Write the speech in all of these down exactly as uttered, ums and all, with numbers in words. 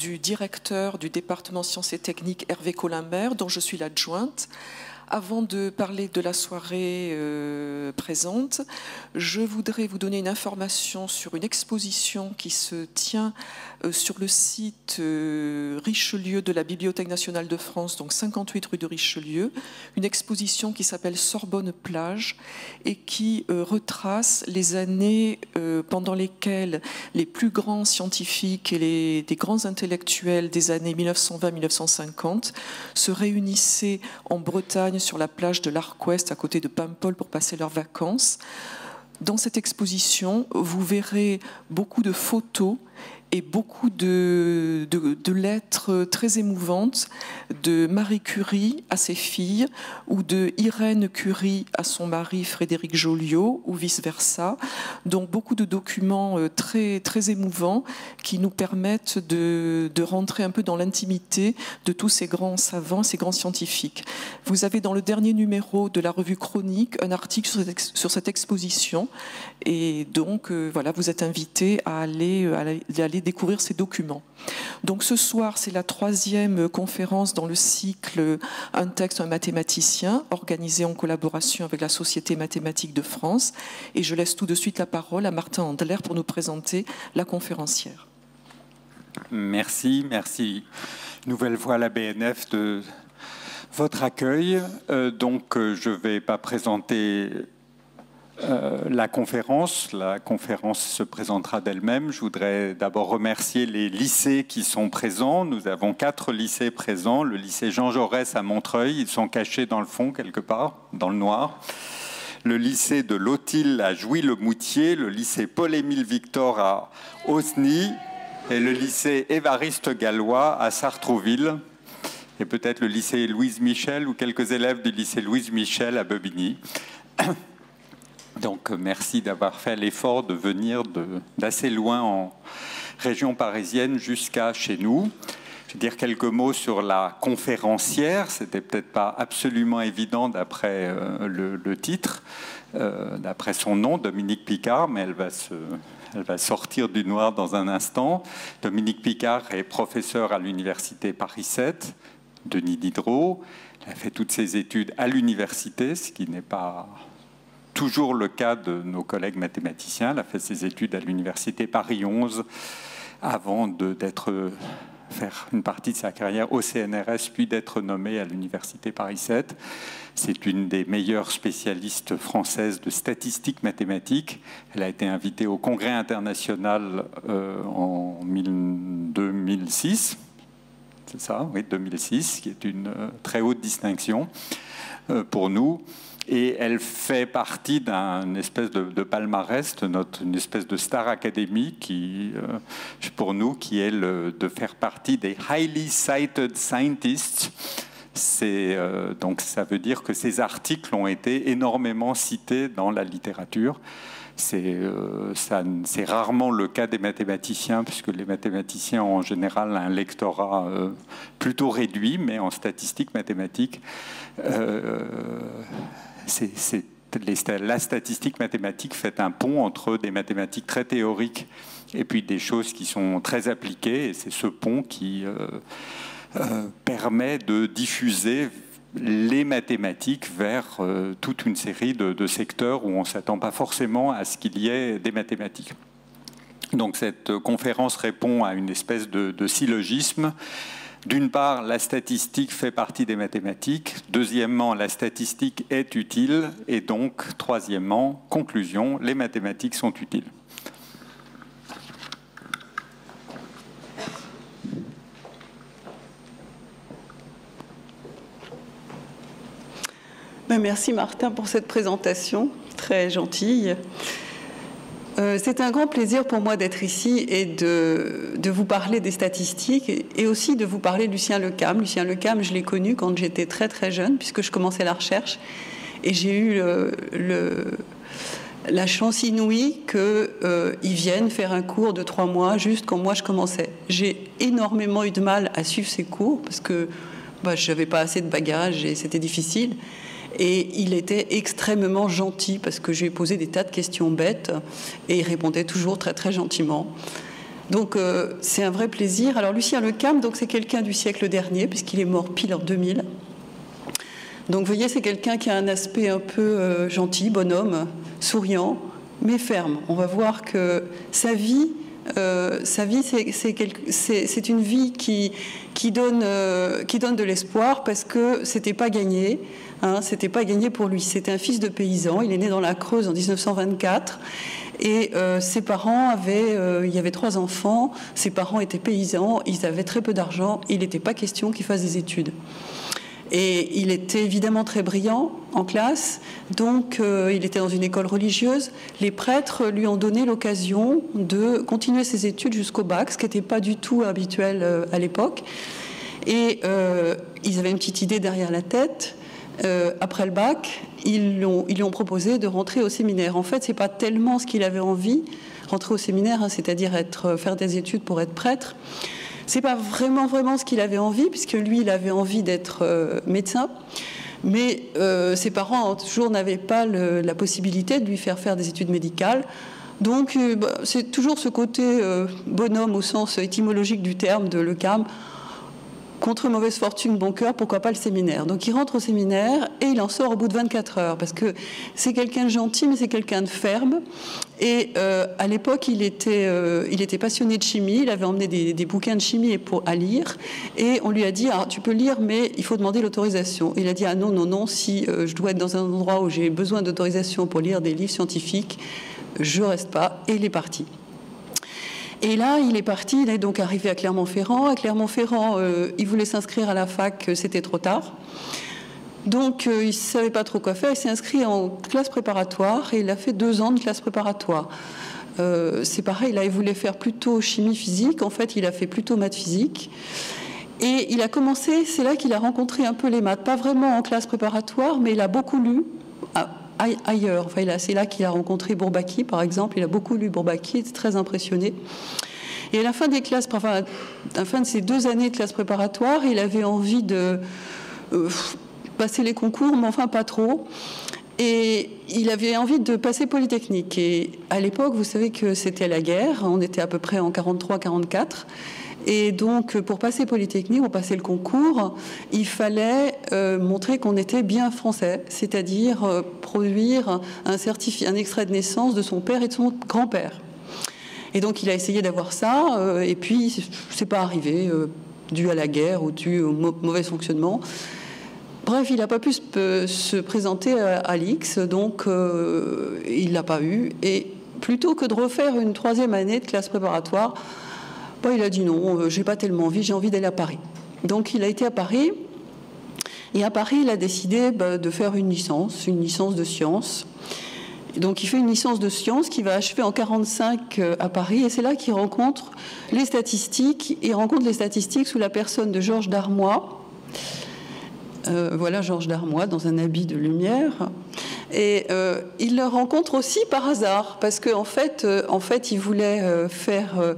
du directeur du département sciences et techniques Hervé Colimbert, dont je suis l'adjointe. Avant de parler de la soirée euh, présente, je voudrais vous donner une information sur une exposition qui se tient euh, sur le site euh, Richelieu de la Bibliothèque nationale de France, donc cinquante-huit rue de Richelieu, une exposition qui s'appelle Sorbonne Plage et qui euh, retrace les années euh, pendant lesquelles les plus grands scientifiques et les, des grands intellectuels des années mille neuf cent vingt à mille neuf cent cinquante se réunissaient en Bretagne sur la plage de l'Arc-Ouest à côté de Paimpol pour passer leurs vacances. Dans cette exposition, vous verrez beaucoup de photos et beaucoup de, de, de lettres très émouvantes de Marie Curie à ses filles ou de Irène Curie à son mari Frédéric Joliot ou vice-versa. Donc beaucoup de documents très, très émouvants qui nous permettent de, de rentrer un peu dans l'intimité de tous ces grands savants, ces grands scientifiques. Vous avez dans le dernier numéro de la revue Chronique un article sur cette, sur cette exposition et donc euh, voilà, vous êtes invités à aller, à aller découvrir ces documents. Donc ce soir, c'est la troisième conférence dans le cycle Un texte, un mathématicien, organisé en collaboration avec la Société mathématique de France. Et je laisse tout de suite la parole à Martin Andler pour nous présenter la conférencière. Merci, merci nouvelle fois à la B N F de votre accueil. Euh, donc euh, je ne vais pas présenter Euh, la conférence. La conférence se présentera d'elle-même. Je voudrais d'abord remercier les lycées qui sont présents. Nous avons quatre lycées présents. Le lycée Jean Jaurès à Montreuil, ils sont cachés dans le fond quelque part, dans le noir. Le lycée de Lothil à Jouy-le-Moutier, le lycée Paul-Émile Victor à Osny et le lycée Évariste Gallois à Sartrouville. Et peut-être le lycée Louise Michel ou quelques élèves du lycée Louise Michel à Bobigny. Donc, merci d'avoir fait l'effort de venir d'assez loin en région parisienne jusqu'à chez nous. Je vais dire quelques mots sur la conférencière. C'était peut-être pas absolument évident d'après euh, le, le titre, euh, d'après son nom, Dominique Picard, mais elle va, se, elle va sortir du noir dans un instant. Dominique Picard est professeure à l'université Paris sept, Denis Diderot. Elle a fait toutes ses études à l'université, ce qui n'est pas toujours le cas de nos collègues mathématiciens. Elle a fait ses études à l'université Paris onze avant de d'être, faire une partie de sa carrière au C N R S, puis d'être nommée à l'université Paris sept. C'est une des meilleures spécialistes françaises de statistique mathématique. Elle a été invitée au Congrès international euh, en deux mille six. C'est ça, oui, deux mille six, qui est une euh, très haute distinction euh, pour nous. Et elle fait partie d'un espèce de, de palmarès, de notre, une espèce de star académie qui, euh, pour nous, qui est le, de faire partie des highly cited scientists. C'est, euh, donc ça veut dire que ces articles ont été énormément cités dans la littérature. C'est euh, rarement le cas des mathématiciens, puisque les mathématiciens ont en général un lectorat euh, plutôt réduit, mais en statistique mathématique, euh, c'est, c'est, les, la statistique mathématique fait un pont entre des mathématiques très théoriques et puis des choses qui sont très appliquées, et c'est ce pont qui euh, euh, permet de diffuser les mathématiques vers euh, toute une série de, de secteurs où on ne s'attend pas forcément à ce qu'il y ait des mathématiques. Donc cette conférence répond à une espèce de, de syllogisme. D'une part, la statistique fait partie des mathématiques. Deuxièmement, la statistique est utile. Et donc, troisièmement, conclusion, les mathématiques sont utiles. Merci Martin pour cette présentation très gentille. Euh, c'est un grand plaisir pour moi d'être ici et de, de vous parler des statistiques et, et aussi de vous parler de Lucien Le Cam. Lucien Le Cam, je l'ai connu quand j'étais très très jeune puisque je commençais la recherche et j'ai eu le, le, la chance inouïe qu'il euh, vienne faire un cours de trois mois juste quand moi je commençais. J'ai énormément eu de mal à suivre ces cours parce que bah, je n'avais pas assez de bagages et c'était difficile. Et il était extrêmement gentil parce que je lui ai posé des tas de questions bêtes et il répondait toujours très très gentiment. Donc euh, c'est un vrai plaisir. Alors Lucien Le Cam, donc c'est quelqu'un du siècle dernier, puisqu'il est mort pile en deux mille. Donc vous voyez, c'est quelqu'un qui a un aspect un peu euh, gentil, bonhomme, souriant, mais ferme. On va voir que sa vie, euh, sa vie, c'est, c'est, quelque, c'est, c'est une vie qui, qui, donne, euh, qui donne de l'espoir, parce que c'était pas gagné. Hein, c'était pas gagné pour lui. C'était un fils de paysan. Il est né dans la Creuse en dix-neuf cent vingt-quatre. Et euh, ses parents avaient, euh, il y avait trois enfants, ses parents étaient paysans, ils avaient très peu d'argent, il n'était pas question qu'il fasse des études. Et il était évidemment très brillant en classe, donc euh, il était dans une école religieuse. Les prêtres lui ont donné l'occasion de continuer ses études jusqu'au bac, ce qui n'était pas du tout habituel euh, à l'époque. Et euh, ils avaient une petite idée derrière la tête. Euh, après le bac, ils lui, ont, ils lui ont proposé de rentrer au séminaire. En fait, c'est pas tellement ce qu'il avait envie, rentrer au séminaire, hein, c'est-à-dire être, faire des études pour être prêtre. C'est pas vraiment, vraiment ce qu'il avait envie, puisque lui, il avait envie d'être euh, médecin. Mais euh, ses parents, toujours, n'avaient pas le, la possibilité de lui faire faire des études médicales. Donc, euh, bah, c'est toujours ce côté euh, bonhomme au sens étymologique du terme de Le Cam. Contre mauvaise fortune, bon cœur, pourquoi pas le séminaire. Donc il rentre au séminaire et il en sort au bout de vingt-quatre heures, parce que c'est quelqu'un de gentil, mais c'est quelqu'un de ferme. Et euh, à l'époque, il était, euh, il était passionné de chimie, il avait emmené des, des bouquins de chimie pour, à lire, et on lui a dit, ah, tu peux lire, mais il faut demander l'autorisation. Il a dit, ah non, non, non, si euh, je dois être dans un endroit où j'ai besoin d'autorisation pour lire des livres scientifiques, je reste pas, et il est parti. Et là, il est parti, il est donc arrivé à Clermont-Ferrand. À Clermont-Ferrand, euh, il voulait s'inscrire à la fac, c'était trop tard. Donc, euh, il ne savait pas trop quoi faire. Il s'est inscrit en classe préparatoire et il a fait deux ans de classe préparatoire. Euh, c'est pareil, là, il voulait faire plutôt chimie physique. En fait, il a fait plutôt maths physique. Et il a commencé, c'est là qu'il a rencontré un peu les maths. Pas vraiment en classe préparatoire, mais il a beaucoup lu ailleurs. Enfin, c'est là qu'il a rencontré Bourbaki, par exemple. Il a beaucoup lu Bourbaki, il était très impressionné. Et à la fin des classes, enfin, à la fin de ces deux années de classe préparatoire, il avait envie de euh, passer les concours, mais enfin pas trop. Et il avait envie de passer Polytechnique. Et à l'époque, vous savez que c'était la guerre. On était à peu près en quarante-trois quarante-quatre. Et donc, pour passer Polytechnique, pour passer le concours, il fallait euh, montrer qu'on était bien français, c'est-à-dire euh, produire un, certifi- un extrait de naissance de son père et de son grand-père. Et donc, il a essayé d'avoir ça, euh, et puis, c'est pas arrivé, euh, dû à la guerre ou dû au mo- mauvais fonctionnement. Bref, il n'a pas pu se, se présenter à, à l'I X, donc euh, il ne l'a pas eu. Et plutôt que de refaire une troisième année de classe préparatoire, bon, il a dit non, euh, j'ai pas tellement envie, j'ai envie d'aller à Paris. Donc il a été à Paris, et à Paris, il a décidé bah, de faire une licence, une licence de sciences. Donc il fait une licence de sciences qui va achever en quarante-cinq euh, à Paris, et c'est là qu'il rencontre les statistiques. Il rencontre les statistiques sous la personne de Georges Darmois. Euh, voilà Georges Darmois dans un habit de lumière. Et euh, il le rencontre aussi par hasard, parce qu'en en fait, euh, en fait, il voulait euh, faire euh,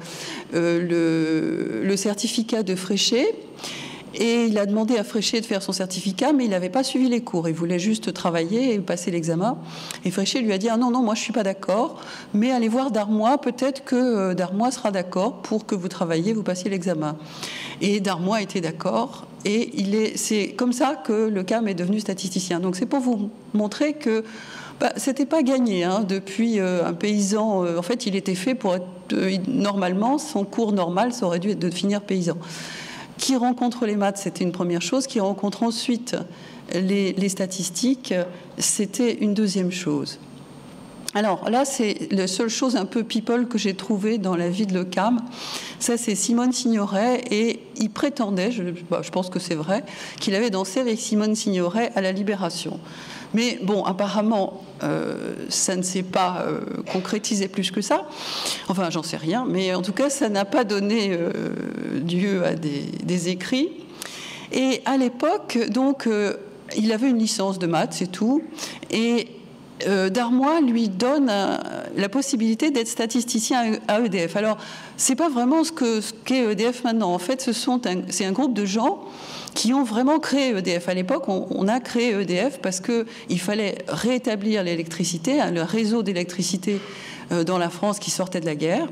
le, le certificat de Fréchet. Et il a demandé à Fréchet de faire son certificat, mais il n'avait pas suivi les cours. Il voulait juste travailler et passer l'examen. Et Fréchet lui a dit « Ah non, non, moi je ne suis pas d'accord, mais allez voir Darmois, peut-être que Darmois sera d'accord pour que vous travailliez, vous passiez l'examen. » Et Darmois était d'accord. Et il est, c'est comme ça que Le Cam est devenu statisticien. Donc c'est pour vous montrer que bah, c'était pas gagné. Hein, depuis euh, un paysan, euh, en fait, il était fait pour être... Euh, normalement, son cours normal, ça aurait dû être de finir paysan. Qui rencontre les maths, c'était une première chose. Qui rencontre ensuite les, les statistiques, c'était une deuxième chose. Alors là, c'est la seule chose un peu people que j'ai trouvée dans la vie de Le Cam. Ça, c'est Simone Signoret, et il prétendait, je, bah, je pense que c'est vrai, qu'il avait dansé avec Simone Signoret à la Libération. Mais bon, apparemment, euh, ça ne s'est pas euh, concrétisé plus que ça. Enfin, j'en sais rien, mais en tout cas, ça n'a pas donné euh, lieu à des, des écrits. Et à l'époque, donc, euh, il avait une licence de maths, c'est tout. Et euh, Darmois lui donne, un, la possibilité d'être statisticien à E D F. Alors, c'est pas vraiment ce que ce qu'est E D F maintenant. En fait, ce sont un, c'est un groupe de gens qui ont vraiment créé E D F. À l'époque, on, on a créé E D F parce qu'il fallait rétablir l'électricité, hein, le réseau d'électricité dans la France qui sortait de la guerre.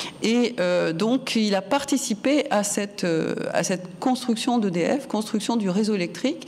Et euh, donc, il a participé à cette, euh, à cette construction d'E D F, construction du réseau électrique.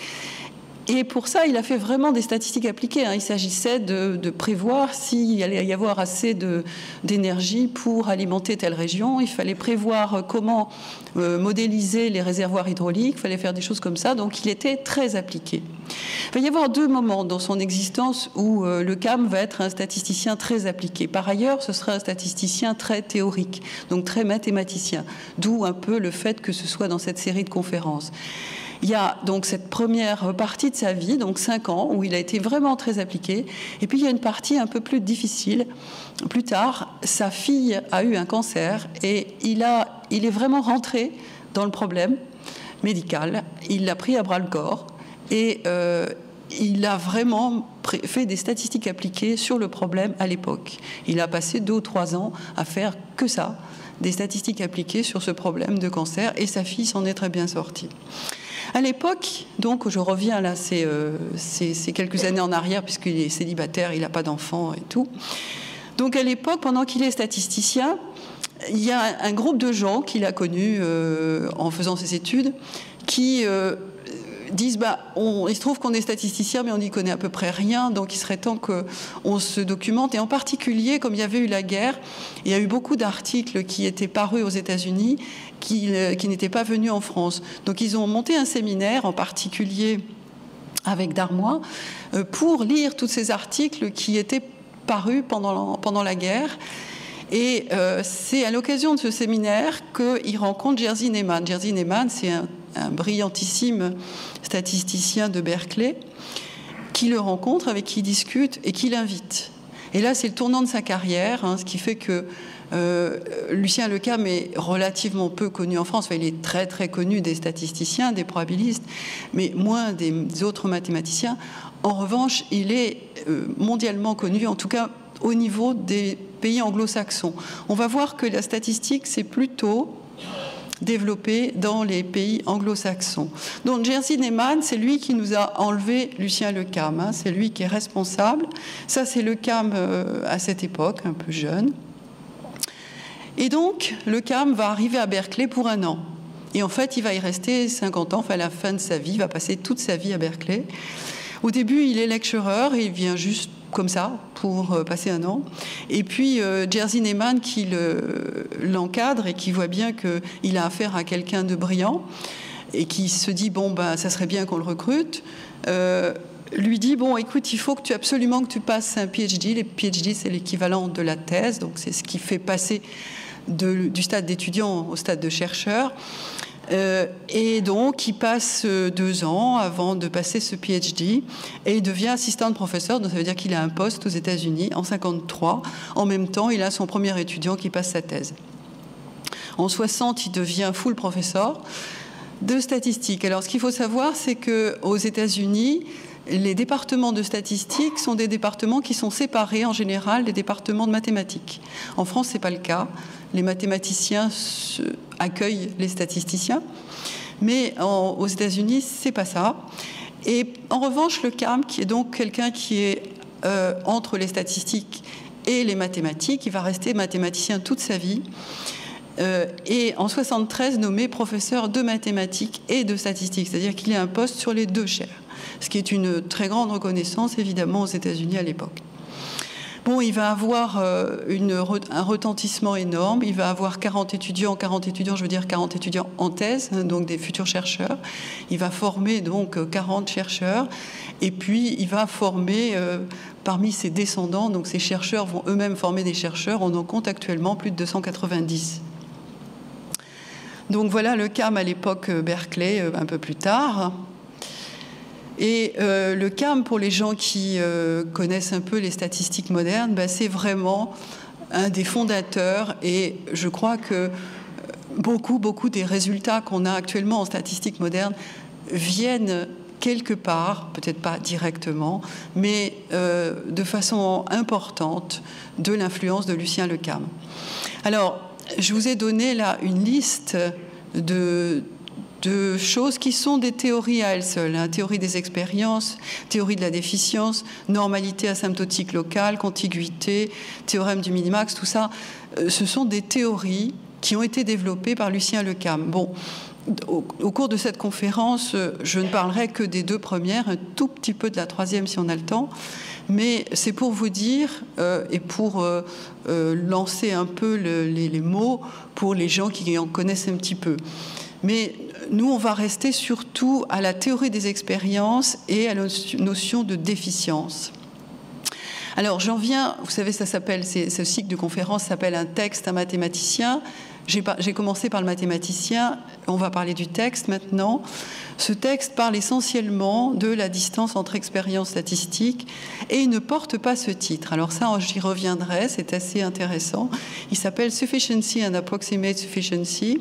Et pour ça, il a fait vraiment des statistiques appliquées. Hein. Il s'agissait de, de prévoir s'il allait y avoir assez de, d'énergie pour alimenter telle région. Il fallait prévoir comment euh, modéliser les réservoirs hydrauliques. Il fallait faire des choses comme ça. Donc, il était très appliqué. Il va y avoir deux moments dans son existence où euh, le C A M va être un statisticien très appliqué. Par ailleurs, ce sera un statisticien très théorique, donc très mathématicien. D'où un peu le fait que ce soit dans cette série de conférences. Il y a donc cette première partie de sa vie, donc cinq ans, où il a été vraiment très appliqué. Et puis il y a une partie un peu plus difficile. Plus tard, sa fille a eu un cancer et il, a, il est vraiment rentré dans le problème médical. Il l'a pris à bras-le-corps et euh, il a vraiment fait des statistiques appliquées sur le problème à l'époque. Il a passé deux ou trois ans à faire que ça, des statistiques appliquées sur ce problème de cancer, et sa fille s'en est très bien sortie. À l'époque, donc je reviens là, c'est, euh, c'est, c'est quelques années en arrière, puisqu'il est célibataire, il n'a pas d'enfant et tout. Donc à l'époque, pendant qu'il est statisticien, il y a un, un groupe de gens qu'il a connus euh, en faisant ses études, qui euh, disent bah, on, il se trouve qu'on est statisticien, mais on n'y connaît à peu près rien, donc il serait temps qu'on se documente. Et en particulier, comme il y avait eu la guerre, il y a eu beaucoup d'articles qui étaient parus aux États-Unis qui, qui n'étaient pas venus en France. Donc ils ont monté un séminaire, en particulier avec Darmois, pour lire tous ces articles qui étaient parus pendant, pendant la guerre. Et euh, c'est à l'occasion de ce séminaire qu'il rencontre Jerzy Neyman. Jerzy Neyman, c'est un, un brillantissime statisticien de Berkeley, qui le rencontre, avec qui il discute et qui l'invite. Et là, c'est le tournant de sa carrière, hein, ce qui fait que euh, Lucien Le Cam est relativement peu connu en France. Enfin, il est très très connu des statisticiens, des probabilistes, mais moins des autres mathématiciens. En revanche, il est euh, mondialement connu, en tout cas au niveau des pays anglo-saxons. On va voir que la statistique, c'est plutôt développé dans les pays anglo-saxons. Donc Jerzy Neyman, c'est lui qui nous a enlevé Lucien Le Cam, hein, c'est lui qui est responsable. Ça, c'est Le Cam euh, à cette époque, un peu jeune. Et donc, Le Cam va arriver à Berkeley pour un an. Et en fait, il va y rester cinquante ans, enfin à la fin de sa vie, il va passer toute sa vie à Berkeley. Au début, il est lecturer et il vient juste comme ça, pour passer un an. Et puis, euh, Jerzy Neyman, qui le, l'encadre et qui voit bien qu'il a affaire à quelqu'un de brillant et qui se dit, bon, ben, ça serait bien qu'on le recrute, euh, lui dit, bon, écoute, il faut que tu, absolument que tu passes un P H D. Les P H D, c'est l'équivalent de la thèse, donc c'est ce qui fait passer de, du stade d'étudiant au stade de chercheur. Euh, et donc, il passe deux ans avant de passer ce P H D et il devient assistant de professeur, donc ça veut dire qu'il a un poste aux États-Unis en cinquante-trois. En même temps, il a son premier étudiant qui passe sa thèse. En soixante, il devient full professeur de statistique. Alors, ce qu'il faut savoir, c'est qu'aux États-Unis, les départements de statistique sont des départements qui sont séparés en général des départements de mathématiques. En France, ce n'est pas le cas. Les mathématiciens accueillent les statisticiens, mais en, aux États-Unis, c'est pas ça. Et en revanche, le Cam, qui est donc quelqu'un qui est euh, entre les statistiques et les mathématiques, il va rester mathématicien toute sa vie. Euh, et en soixante-treize, nommé professeur de mathématiques et de statistiques, c'est-à-dire qu'il a un poste sur les deux chaires, ce qui est une très grande reconnaissance, évidemment, aux États-Unis à l'époque. Bon, il va avoir euh, une, un retentissement énorme. Il va avoir quarante étudiants, quarante étudiants, je veux dire quarante étudiants en thèse, donc des futurs chercheurs. Il va former donc quarante chercheurs. Et puis, il va former euh, parmi ses descendants, donc ces chercheurs vont eux-mêmes former des chercheurs. On en compte actuellement plus de deux cent quatre-vingt-dix. Donc voilà le Cam à l'époque Berkeley, euh, un peu plus tard. Et euh, le Cam, pour les gens qui euh, connaissent un peu les statistiques modernes, ben, c'est vraiment un des fondateurs. Et je crois que beaucoup, beaucoup des résultats qu'on a actuellement en statistiques modernes viennent quelque part, peut-être pas directement, mais euh, de façon importante, de l'influence de Lucien Le Cam. Alors, je vous ai donné là une liste de, de choses qui sont des théories à elles seules. Hein. Théorie des expériences, théorie de la déficience, normalité asymptotique locale, contiguïté, théorème du minimax, tout ça, euh, ce sont des théories qui ont été développées par Lucien Le Cam. Bon, au, au cours de cette conférence, je ne parlerai que des deux premières, un tout petit peu de la troisième si on a le temps, mais c'est pour vous dire euh, et pour euh, euh, lancer un peu le, les, les mots pour les gens qui en connaissent un petit peu. Mais nous, on va rester surtout à la théorie des expériences et à la notion de déficience. Alors, j'en viens, vous savez, ça s'appelle, ce cycle de conférence s'appelle un texte, un mathématicien. J'ai commencé par le mathématicien, on va parler du texte maintenant. Ce texte parle essentiellement de la distance entre expérience statistique et il ne porte pas ce titre. Alors ça, j'y reviendrai, c'est assez intéressant. Il s'appelle Sufficiency and Approximate Sufficiency.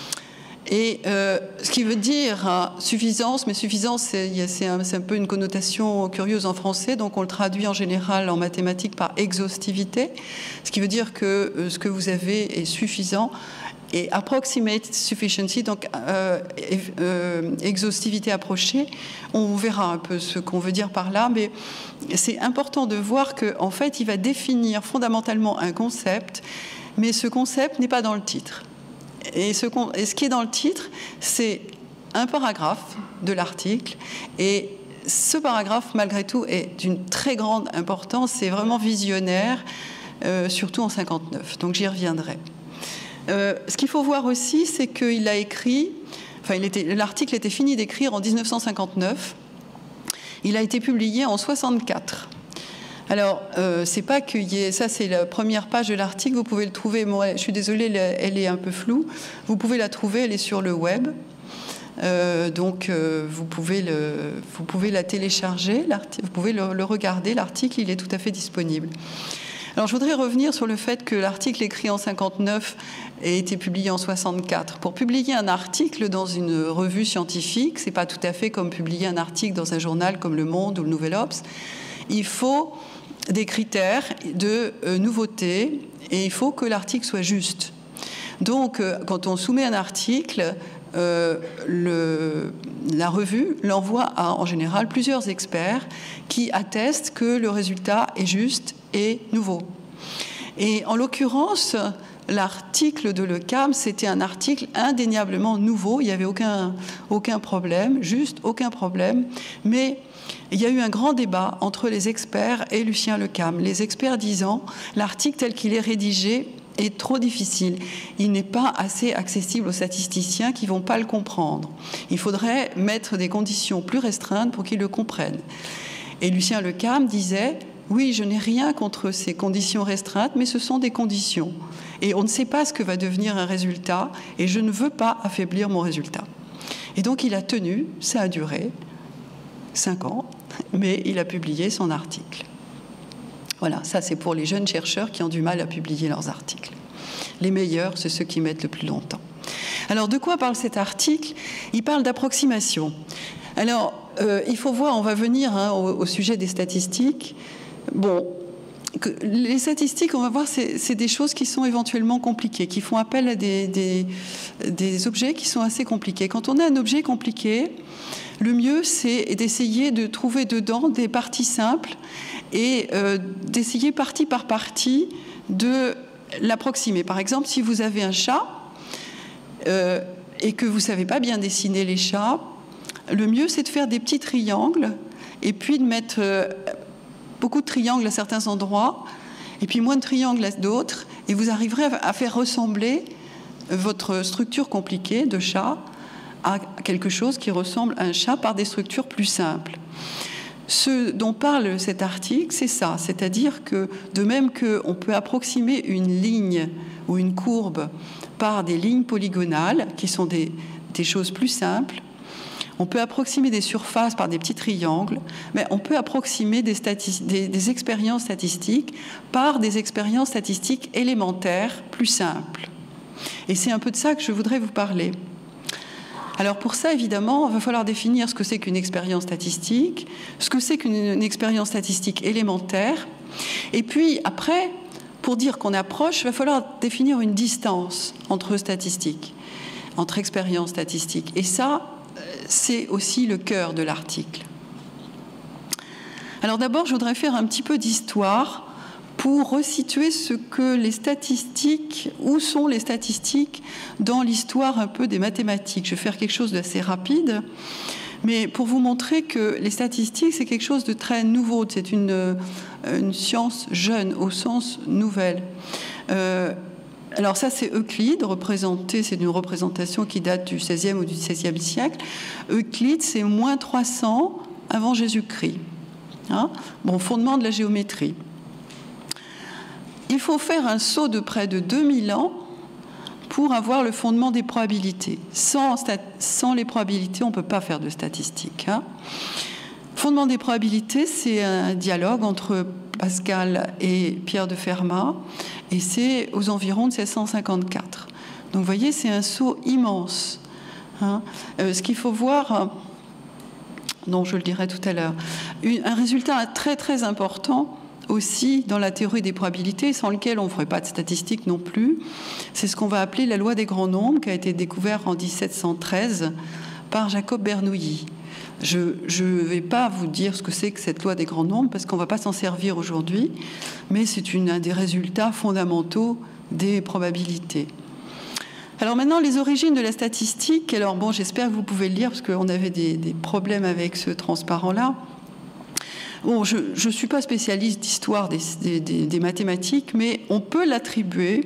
Et euh, ce qui veut dire hein, suffisance, mais suffisance, c'est un, un peu une connotation curieuse en français, donc on le traduit en général en mathématiques par exhaustivité, ce qui veut dire que euh, ce que vous avez est suffisant. Et approximate sufficiency, donc euh, euh, exhaustivité approchée, on verra un peu ce qu'on veut dire par là, mais c'est important de voir qu'en fait, il va définir fondamentalement un concept, mais ce concept n'est pas dans le titre. Et ce, et ce qui est dans le titre, c'est un paragraphe de l'article. Et ce paragraphe, malgré tout, est d'une très grande importance. C'est vraiment visionnaire, euh, surtout en cinquante-neuf. Donc j'y reviendrai. Euh, ce qu'il faut voir aussi, c'est qu'il a écrit... Enfin, l'article était fini d'écrire en mille neuf cent cinquante-neuf. Il a été publié en soixante-quatre. Alors, euh, c'est pas qu'il y ait... Ça, c'est la première page de l'article. Vous pouvez le trouver. Moi, je suis désolée, elle est un peu floue. Vous pouvez la trouver. Elle est sur le web. Euh, donc, euh, vous, pouvez le, vous pouvez la télécharger. Vous pouvez le, le regarder. L'article, il est tout à fait disponible. Alors, je voudrais revenir sur le fait que l'article écrit en cinquante-neuf a été publié en soixante-quatre. Pour publier un article dans une revue scientifique, c'est pas tout à fait comme publier un article dans un journal comme Le Monde ou le Nouvel Obs. Il faut des critères de euh, nouveauté et il faut que l'article soit juste. Donc, euh, quand on soumet un article, euh, le, la revue l'envoie à, en général, plusieurs experts qui attestent que le résultat est juste et nouveau. Et en l'occurrence, l'article de Le Cam, c'était un article indéniablement nouveau, il n'y avait aucun, aucun problème, juste aucun problème, mais il y a eu un grand débat entre les experts et Lucien Le Cam. Les experts disant l'article tel qu'il est rédigé est trop difficile. Il n'est pas assez accessible aux statisticiens qui ne vont pas le comprendre. Il faudrait mettre des conditions plus restreintes pour qu'ils le comprennent. Et Lucien Le Cam disait oui, je n'ai rien contre ces conditions restreintes, mais ce sont des conditions. Et on ne sait pas ce que va devenir un résultat, et je ne veux pas affaiblir mon résultat. Et donc il a tenu, ça a duré cinq ans, mais il a publié son article. Voilà, ça c'est pour les jeunes chercheurs qui ont du mal à publier leurs articles. Les meilleurs, c'est ceux qui mettent le plus longtemps. Alors, de quoi parle cet article? Il parle d'approximation. Alors, euh, il faut voir, on va venir hein, au, au sujet des statistiques. Bon, que les statistiques, on va voir, c'est des choses qui sont éventuellement compliquées, qui font appel à des, des, des objets qui sont assez compliqués. Quand on a un objet compliqué, le mieux, c'est d'essayer de trouver dedans des parties simples et euh, d'essayer partie par partie de l'approximer. Par exemple, si vous avez un chat euh, et que vous ne savez pas bien dessiner les chats, le mieux, c'est de faire des petits triangles et puis de mettre euh, beaucoup de triangles à certains endroits et puis moins de triangles à d'autres, et vous arriverez à faire ressembler votre structure compliquée de chat à quelque chose qui ressemble à un chat par des structures plus simples. Ce dont parle cet article, c'est ça, c'est-à-dire que de même qu'on peut approximer une ligne ou une courbe par des lignes polygonales, qui sont des, des choses plus simples, on peut approximer des surfaces par des petits triangles, mais on peut approximer des, des, des expériences statistiques par des expériences statistiques élémentaires plus simples. Et c'est un peu de ça que je voudrais vous parler. Alors pour ça, évidemment, il va falloir définir ce que c'est qu'une expérience statistique, ce que c'est qu'une expérience statistique élémentaire, et puis après, pour dire qu'on approche, il va falloir définir une distance entre statistiques, entre expériences statistiques. Et ça, c'est aussi le cœur de l'article. Alors d'abord, je voudrais faire un petit peu d'histoire pour resituer ce que les statistiques, où sont les statistiques dans l'histoire un peu des mathématiques. Je vais faire quelque chose d'assez rapide, mais pour vous montrer que les statistiques, c'est quelque chose de très nouveau. C'est une, une science jeune, au sens nouvelle. Euh, alors ça, c'est Euclide, représenté, c'est une représentation qui date du seizième ou du seizième siècle. Euclide, c'est moins trois cents avant Jésus-Christ. Hein? Bon, fondement de la géométrie. Il faut faire un saut de près de deux mille ans pour avoir le fondement des probabilités. Sans, sans les probabilités, on ne peut pas faire de statistiques. Hein. Fondement des probabilités, c'est un dialogue entre Pascal et Pierre de Fermat, et c'est aux environs de seize cent cinquante-quatre. Donc vous voyez, c'est un saut immense. Hein. Euh, ce qu'il faut voir, non, je le dirai tout à l'heure, un résultat très très important aussi dans la théorie des probabilités, sans lequel on ne ferait pas de statistiques non plus. C'est ce qu'on va appeler la loi des grands nombres, qui a été découverte en dix-sept cent treize par Jacob Bernoulli. Je ne vais pas vous dire ce que c'est que cette loi des grands nombres, parce qu'on ne va pas s'en servir aujourd'hui, mais c'est un des résultats fondamentaux des probabilités. Alors maintenant, les origines de la statistique. Alors bon, j'espère que vous pouvez le lire, parce qu'on avait des, des problèmes avec ce transparent-là. Bon, je ne suis pas spécialiste d'histoire des, des, des, des mathématiques, mais on peut l'attribuer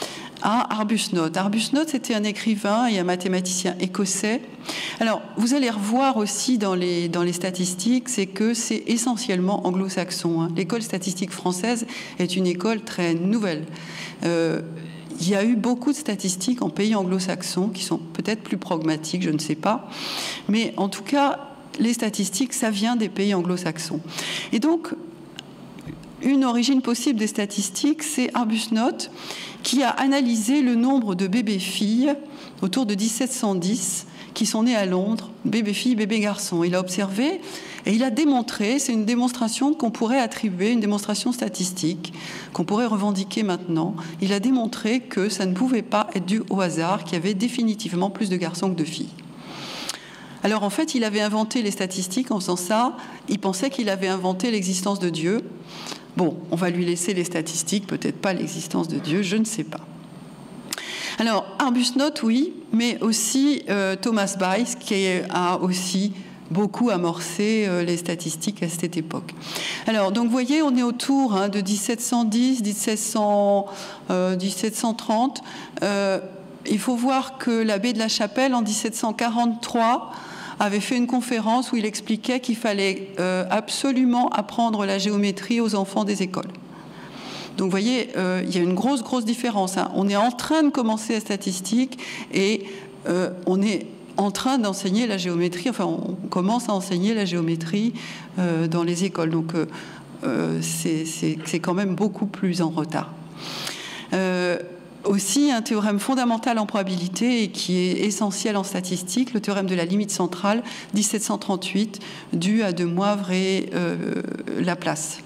à Arbuthnot. Arbuthnot, c'était un écrivain et un mathématicien écossais. Alors, vous allez revoir aussi dans les, dans les statistiques, c'est que c'est essentiellement anglo-saxon. Hein. L'école statistique française est une école très nouvelle. Euh, il y a eu beaucoup de statistiques en pays anglo-saxons qui sont peut-être plus pragmatiques, je ne sais pas. Mais en tout cas, les statistiques, ça vient des pays anglo-saxons. Et donc, une origine possible des statistiques, c'est Arbuthnot, qui a analysé le nombre de bébés-filles autour de dix-sept cent dix qui sont nés à Londres, bébés-filles, bébés-garçons. Il a observé et il a démontré, c'est une démonstration qu'on pourrait attribuer, une démonstration statistique, qu'on pourrait revendiquer maintenant. Il a démontré que ça ne pouvait pas être dû au hasard, qu'il y avait définitivement plus de garçons que de filles. Alors en fait, il avait inventé les statistiques en faisant ça. Il pensait qu'il avait inventé l'existence de Dieu. Bon, on va lui laisser les statistiques, peut-être pas l'existence de Dieu, je ne sais pas. Alors, Arbuthnot, oui, mais aussi euh, Thomas Bayes, qui a aussi beaucoup amorcé euh, les statistiques à cette époque. Alors, donc, vous voyez, on est autour hein, de dix-sept cent dix, dix-sept cent, euh, dix-sept cent trente. Euh, il faut voir que l'abbé de la Chapelle, en dix-sept cent quarante-trois, avait fait une conférence où il expliquait qu'il fallait euh, absolument apprendre la géométrie aux enfants des écoles. Donc, vous voyez, euh, il y a une grosse, grosse différence. Hein. On est en train de commencer la statistique et euh, on est en train d'enseigner la géométrie. Enfin, on commence à enseigner la géométrie euh, dans les écoles. Donc, euh, euh, c'est, c'est, c'est quand même beaucoup plus en retard. Euh, Aussi, un théorème fondamental en probabilité et qui est essentiel en statistique, le théorème de la limite centrale, dix-sept cent trente-huit, dû à De Moivre et euh, Laplace.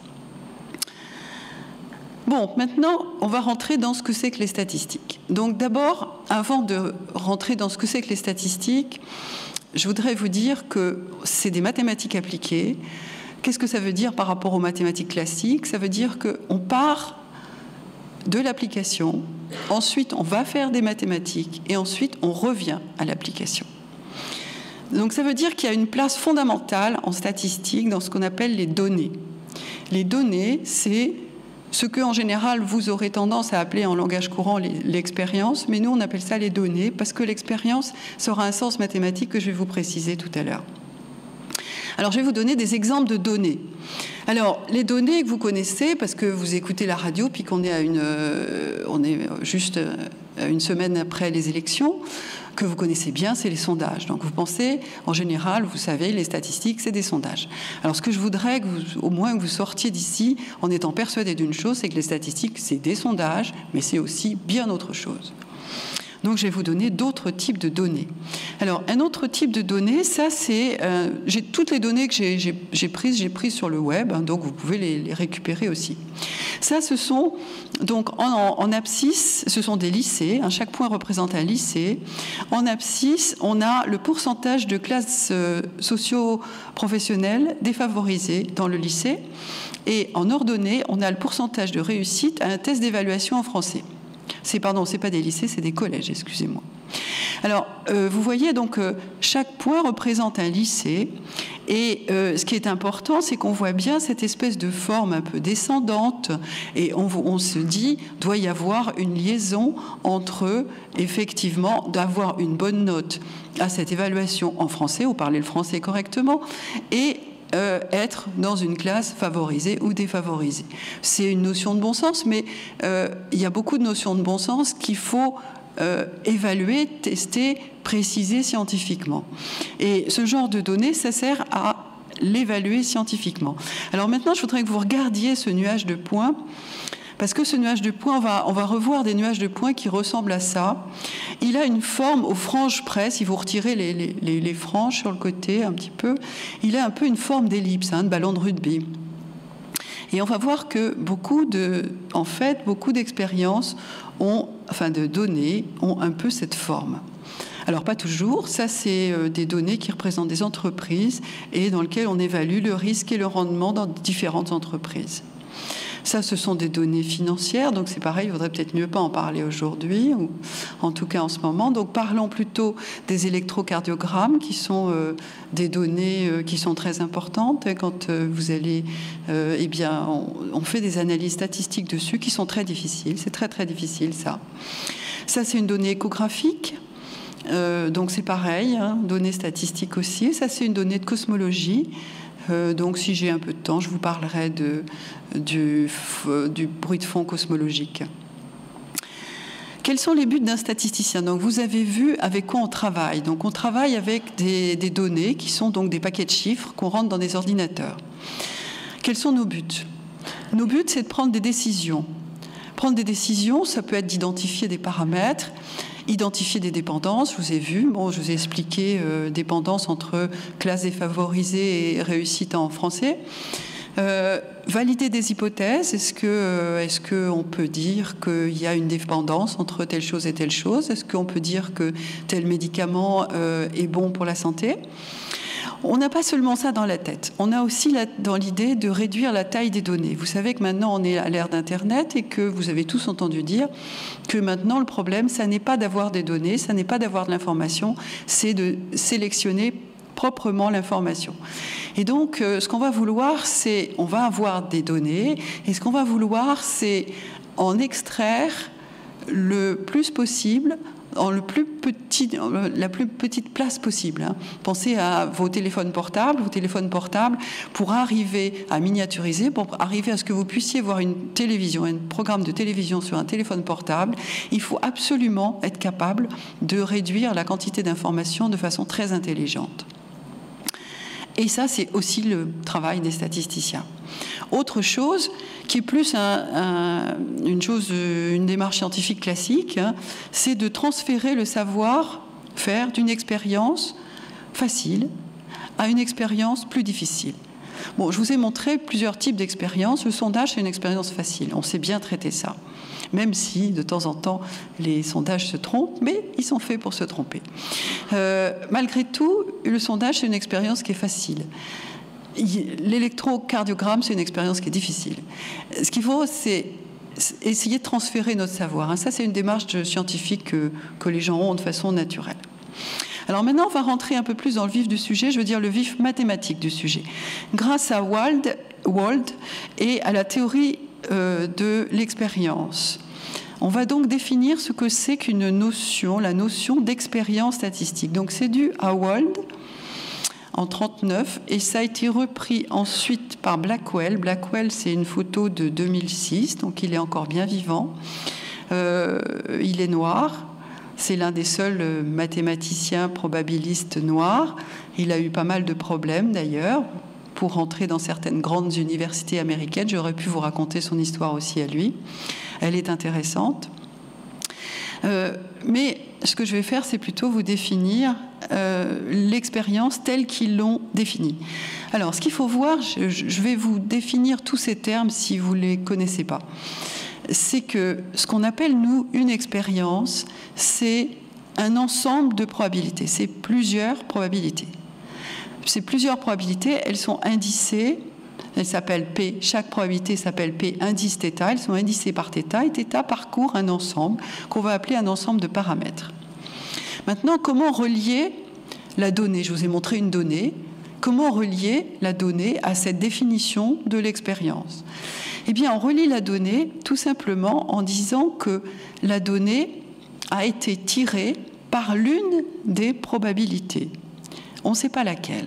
Bon, maintenant, on va rentrer dans ce que c'est que les statistiques. Donc d'abord, avant de rentrer dans ce que c'est que les statistiques, je voudrais vous dire que c'est des mathématiques appliquées. Qu'est-ce que ça veut dire par rapport aux mathématiques classiques? Ça veut dire qu'on part de l'application, ensuite on va faire des mathématiques et ensuite on revient à l'application. Donc ça veut dire qu'il y a une place fondamentale en statistique dans ce qu'on appelle les données. Les données, c'est ce que en général vous aurez tendance à appeler en langage courant l'expérience, mais nous on appelle ça les données parce que l'expérience sera un sens mathématique que je vais vous préciser tout à l'heure. Alors, je vais vous donner des exemples de données. Alors, les données que vous connaissez, parce que vous écoutez la radio, puis qu'on est à une, euh, on est juste à une semaine après les élections, que vous connaissez bien, c'est les sondages. Donc, vous pensez, en général, vous savez, les statistiques, c'est des sondages. Alors, ce que je voudrais, que vous, au moins que vous sortiez d'ici en étant persuadé d'une chose, c'est que les statistiques, c'est des sondages, mais c'est aussi bien autre chose. Donc je vais vous donner d'autres types de données. Alors un autre type de données, ça c'est, euh, j'ai toutes les données que j'ai, j'ai, j'ai prises, j'ai prises sur le web, hein, donc vous pouvez les, les récupérer aussi. Ça ce sont donc en, en, en abscisse, ce sont des lycées, hein, chaque point représente un lycée. En abscisse, on a le pourcentage de classes euh, socio-professionnelles défavorisées dans le lycée, et en ordonnée, on a le pourcentage de réussite à un test d'évaluation en français. C'est, pardon, c'est pas des lycées, c'est des collèges, excusez-moi. Alors, euh, vous voyez, donc, euh, chaque point représente un lycée. Et euh, ce qui est important, c'est qu'on voit bien cette espèce de forme un peu descendante. Et on, on se dit, doit y avoir une liaison entre, effectivement, d'avoir une bonne note à cette évaluation en français, ou parler le français correctement, et Euh, être dans une classe favorisée ou défavorisée. C'est une notion de bon sens, mais euh, il y a beaucoup de notions de bon sens qu'il faut euh, évaluer, tester, préciser scientifiquement. Et ce genre de données, ça sert à l'évaluer scientifiquement. Alors maintenant, je voudrais que vous regardiez ce nuage de points, parce que ce nuage de points, on va, on va revoir des nuages de points qui ressemblent à ça. Il a une forme aux franges près, si vous retirez les, les, les franges sur le côté un petit peu, il a un peu une forme d'ellipse, hein, de ballon de rugby. Et on va voir que beaucoup de, en fait, beaucoup d'expériences ont, enfin de données, ont un peu cette forme. Alors pas toujours, ça c'est des données qui représentent des entreprises et dans lesquelles on évalue le risque et le rendement dans différentes entreprises. Ça, ce sont des données financières, donc c'est pareil, il vaudrait peut-être mieux pas en parler aujourd'hui, ou en tout cas en ce moment. Donc parlons plutôt des électrocardiogrammes, qui sont euh, des données euh, qui sont très importantes. Quand euh, vous allez, euh, eh bien, on, on fait des analyses statistiques dessus qui sont très difficiles. C'est très très difficile, ça. Ça, c'est une donnée échographique. Euh, donc c'est pareil, hein, données statistiques aussi. Ça, c'est une donnée de cosmologie. Euh, donc, si j'ai un peu de temps, je vous parlerai de, du, du bruit de fond cosmologique. Quels sont les buts d'un statisticien? Donc, vous avez vu avec quoi on travaille. Donc, on travaille avec des, des données qui sont donc des paquets de chiffres qu'on rentre dans des ordinateurs. Quels sont nos buts? Nos buts, c'est de prendre des décisions. Prendre des décisions, ça peut être d'identifier des paramètres, identifier des dépendances, je vous ai vu, bon, je vous ai expliqué euh, dépendance entre classe défavorisée et réussite en français. Euh, valider des hypothèses, est-ce que, euh, est-ce qu'on peut dire qu'il y a une dépendance entre telle chose et telle chose? Est-ce qu'on peut dire que tel médicament euh, est bon pour la santé? On n'a pas seulement ça dans la tête, on a aussi la, dans l'idée de réduire la taille des données. Vous savez que maintenant on est à l'ère d'Internet et que vous avez tous entendu dire que maintenant le problème, ça n'est pas d'avoir des données, ça n'est pas d'avoir de l'information, c'est de sélectionner proprement l'information. Et donc euh, ce qu'on va vouloir, c'est, on va avoir des données et ce qu'on va vouloir, c'est en extraire le plus possible en le plus petit, la plus petite place possible. Hein. Pensez à vos téléphones portables, vos téléphones portables, pour arriver à miniaturiser, pour arriver à ce que vous puissiez voir une télévision, un programme de télévision sur un téléphone portable, il faut absolument être capable de réduire la quantité d'informations de façon très intelligente. Et ça, c'est aussi le travail des statisticiens. Autre chose, qui est plus un, un, une chose, une démarche scientifique classique, hein, c'est de transférer le savoir-faire d'une expérience facile à une expérience plus difficile. Bon, je vous ai montré plusieurs types d'expériences. Le sondage, c'est une expérience facile. On sait bien traiter ça. Même si, de temps en temps, les sondages se trompent, mais ils sont faits pour se tromper. Euh, malgré tout, le sondage, c'est une expérience qui est facile. L'électrocardiogramme, c'est une expérience qui est difficile. Ce qu'il faut, c'est essayer de transférer notre savoir. Ça, c'est une démarche scientifique que, que les gens ont de façon naturelle. Alors maintenant, on va rentrer un peu plus dans le vif du sujet, je veux dire le vif mathématique du sujet. Grâce à Wald, Wald et à la théorie euh, de l'expérience, on va donc définir ce que c'est qu'une notion, la notion d'expérience statistique. Donc c'est dû à Wald en trente-neuf et ça a été repris ensuite par Blackwell. Blackwell, c'est une photo de deux mille six, donc il est encore bien vivant. Euh, il est noir. C'est l'un des seuls mathématiciens probabilistes noirs. Il a eu pas mal de problèmes d'ailleurs pour rentrer dans certaines grandes universités américaines. J'aurais pu vous raconter son histoire aussi à lui. Elle est intéressante. Euh, mais ce que je vais faire, c'est plutôt vous définir euh, l'expérience telle qu'ils l'ont définie. Alors, ce qu'il faut voir, je, je vais vous définir tous ces termes si vous ne les connaissez pas. C'est que ce qu'on appelle, nous, une expérience, c'est un ensemble de probabilités. C'est plusieurs probabilités. Ces plusieurs probabilités, elles sont indicées. Elles s'appellent P. Chaque probabilité s'appelle P indice θ. Elles sont indicées par θ. Et θ parcourt un ensemble qu'on va appeler un ensemble de paramètres. Maintenant, comment relier la donnée? Je vous ai montré une donnée. Comment relier la donnée à cette définition de l'expérience? Eh bien, on relie la donnée tout simplement en disant que la donnée a été tirée par l'une des probabilités. On ne sait pas laquelle.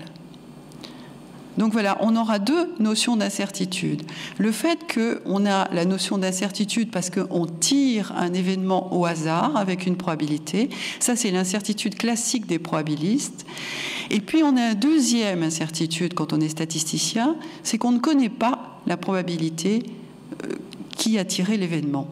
Donc voilà, on aura deux notions d'incertitude. Le fait qu'on a la notion d'incertitude parce qu'on tire un événement au hasard avec une probabilité, ça c'est l'incertitude classique des probabilistes. Et puis on a une deuxième incertitude quand on est statisticien, c'est qu'on ne connaît pas la probabilité qui a tiré l'événement.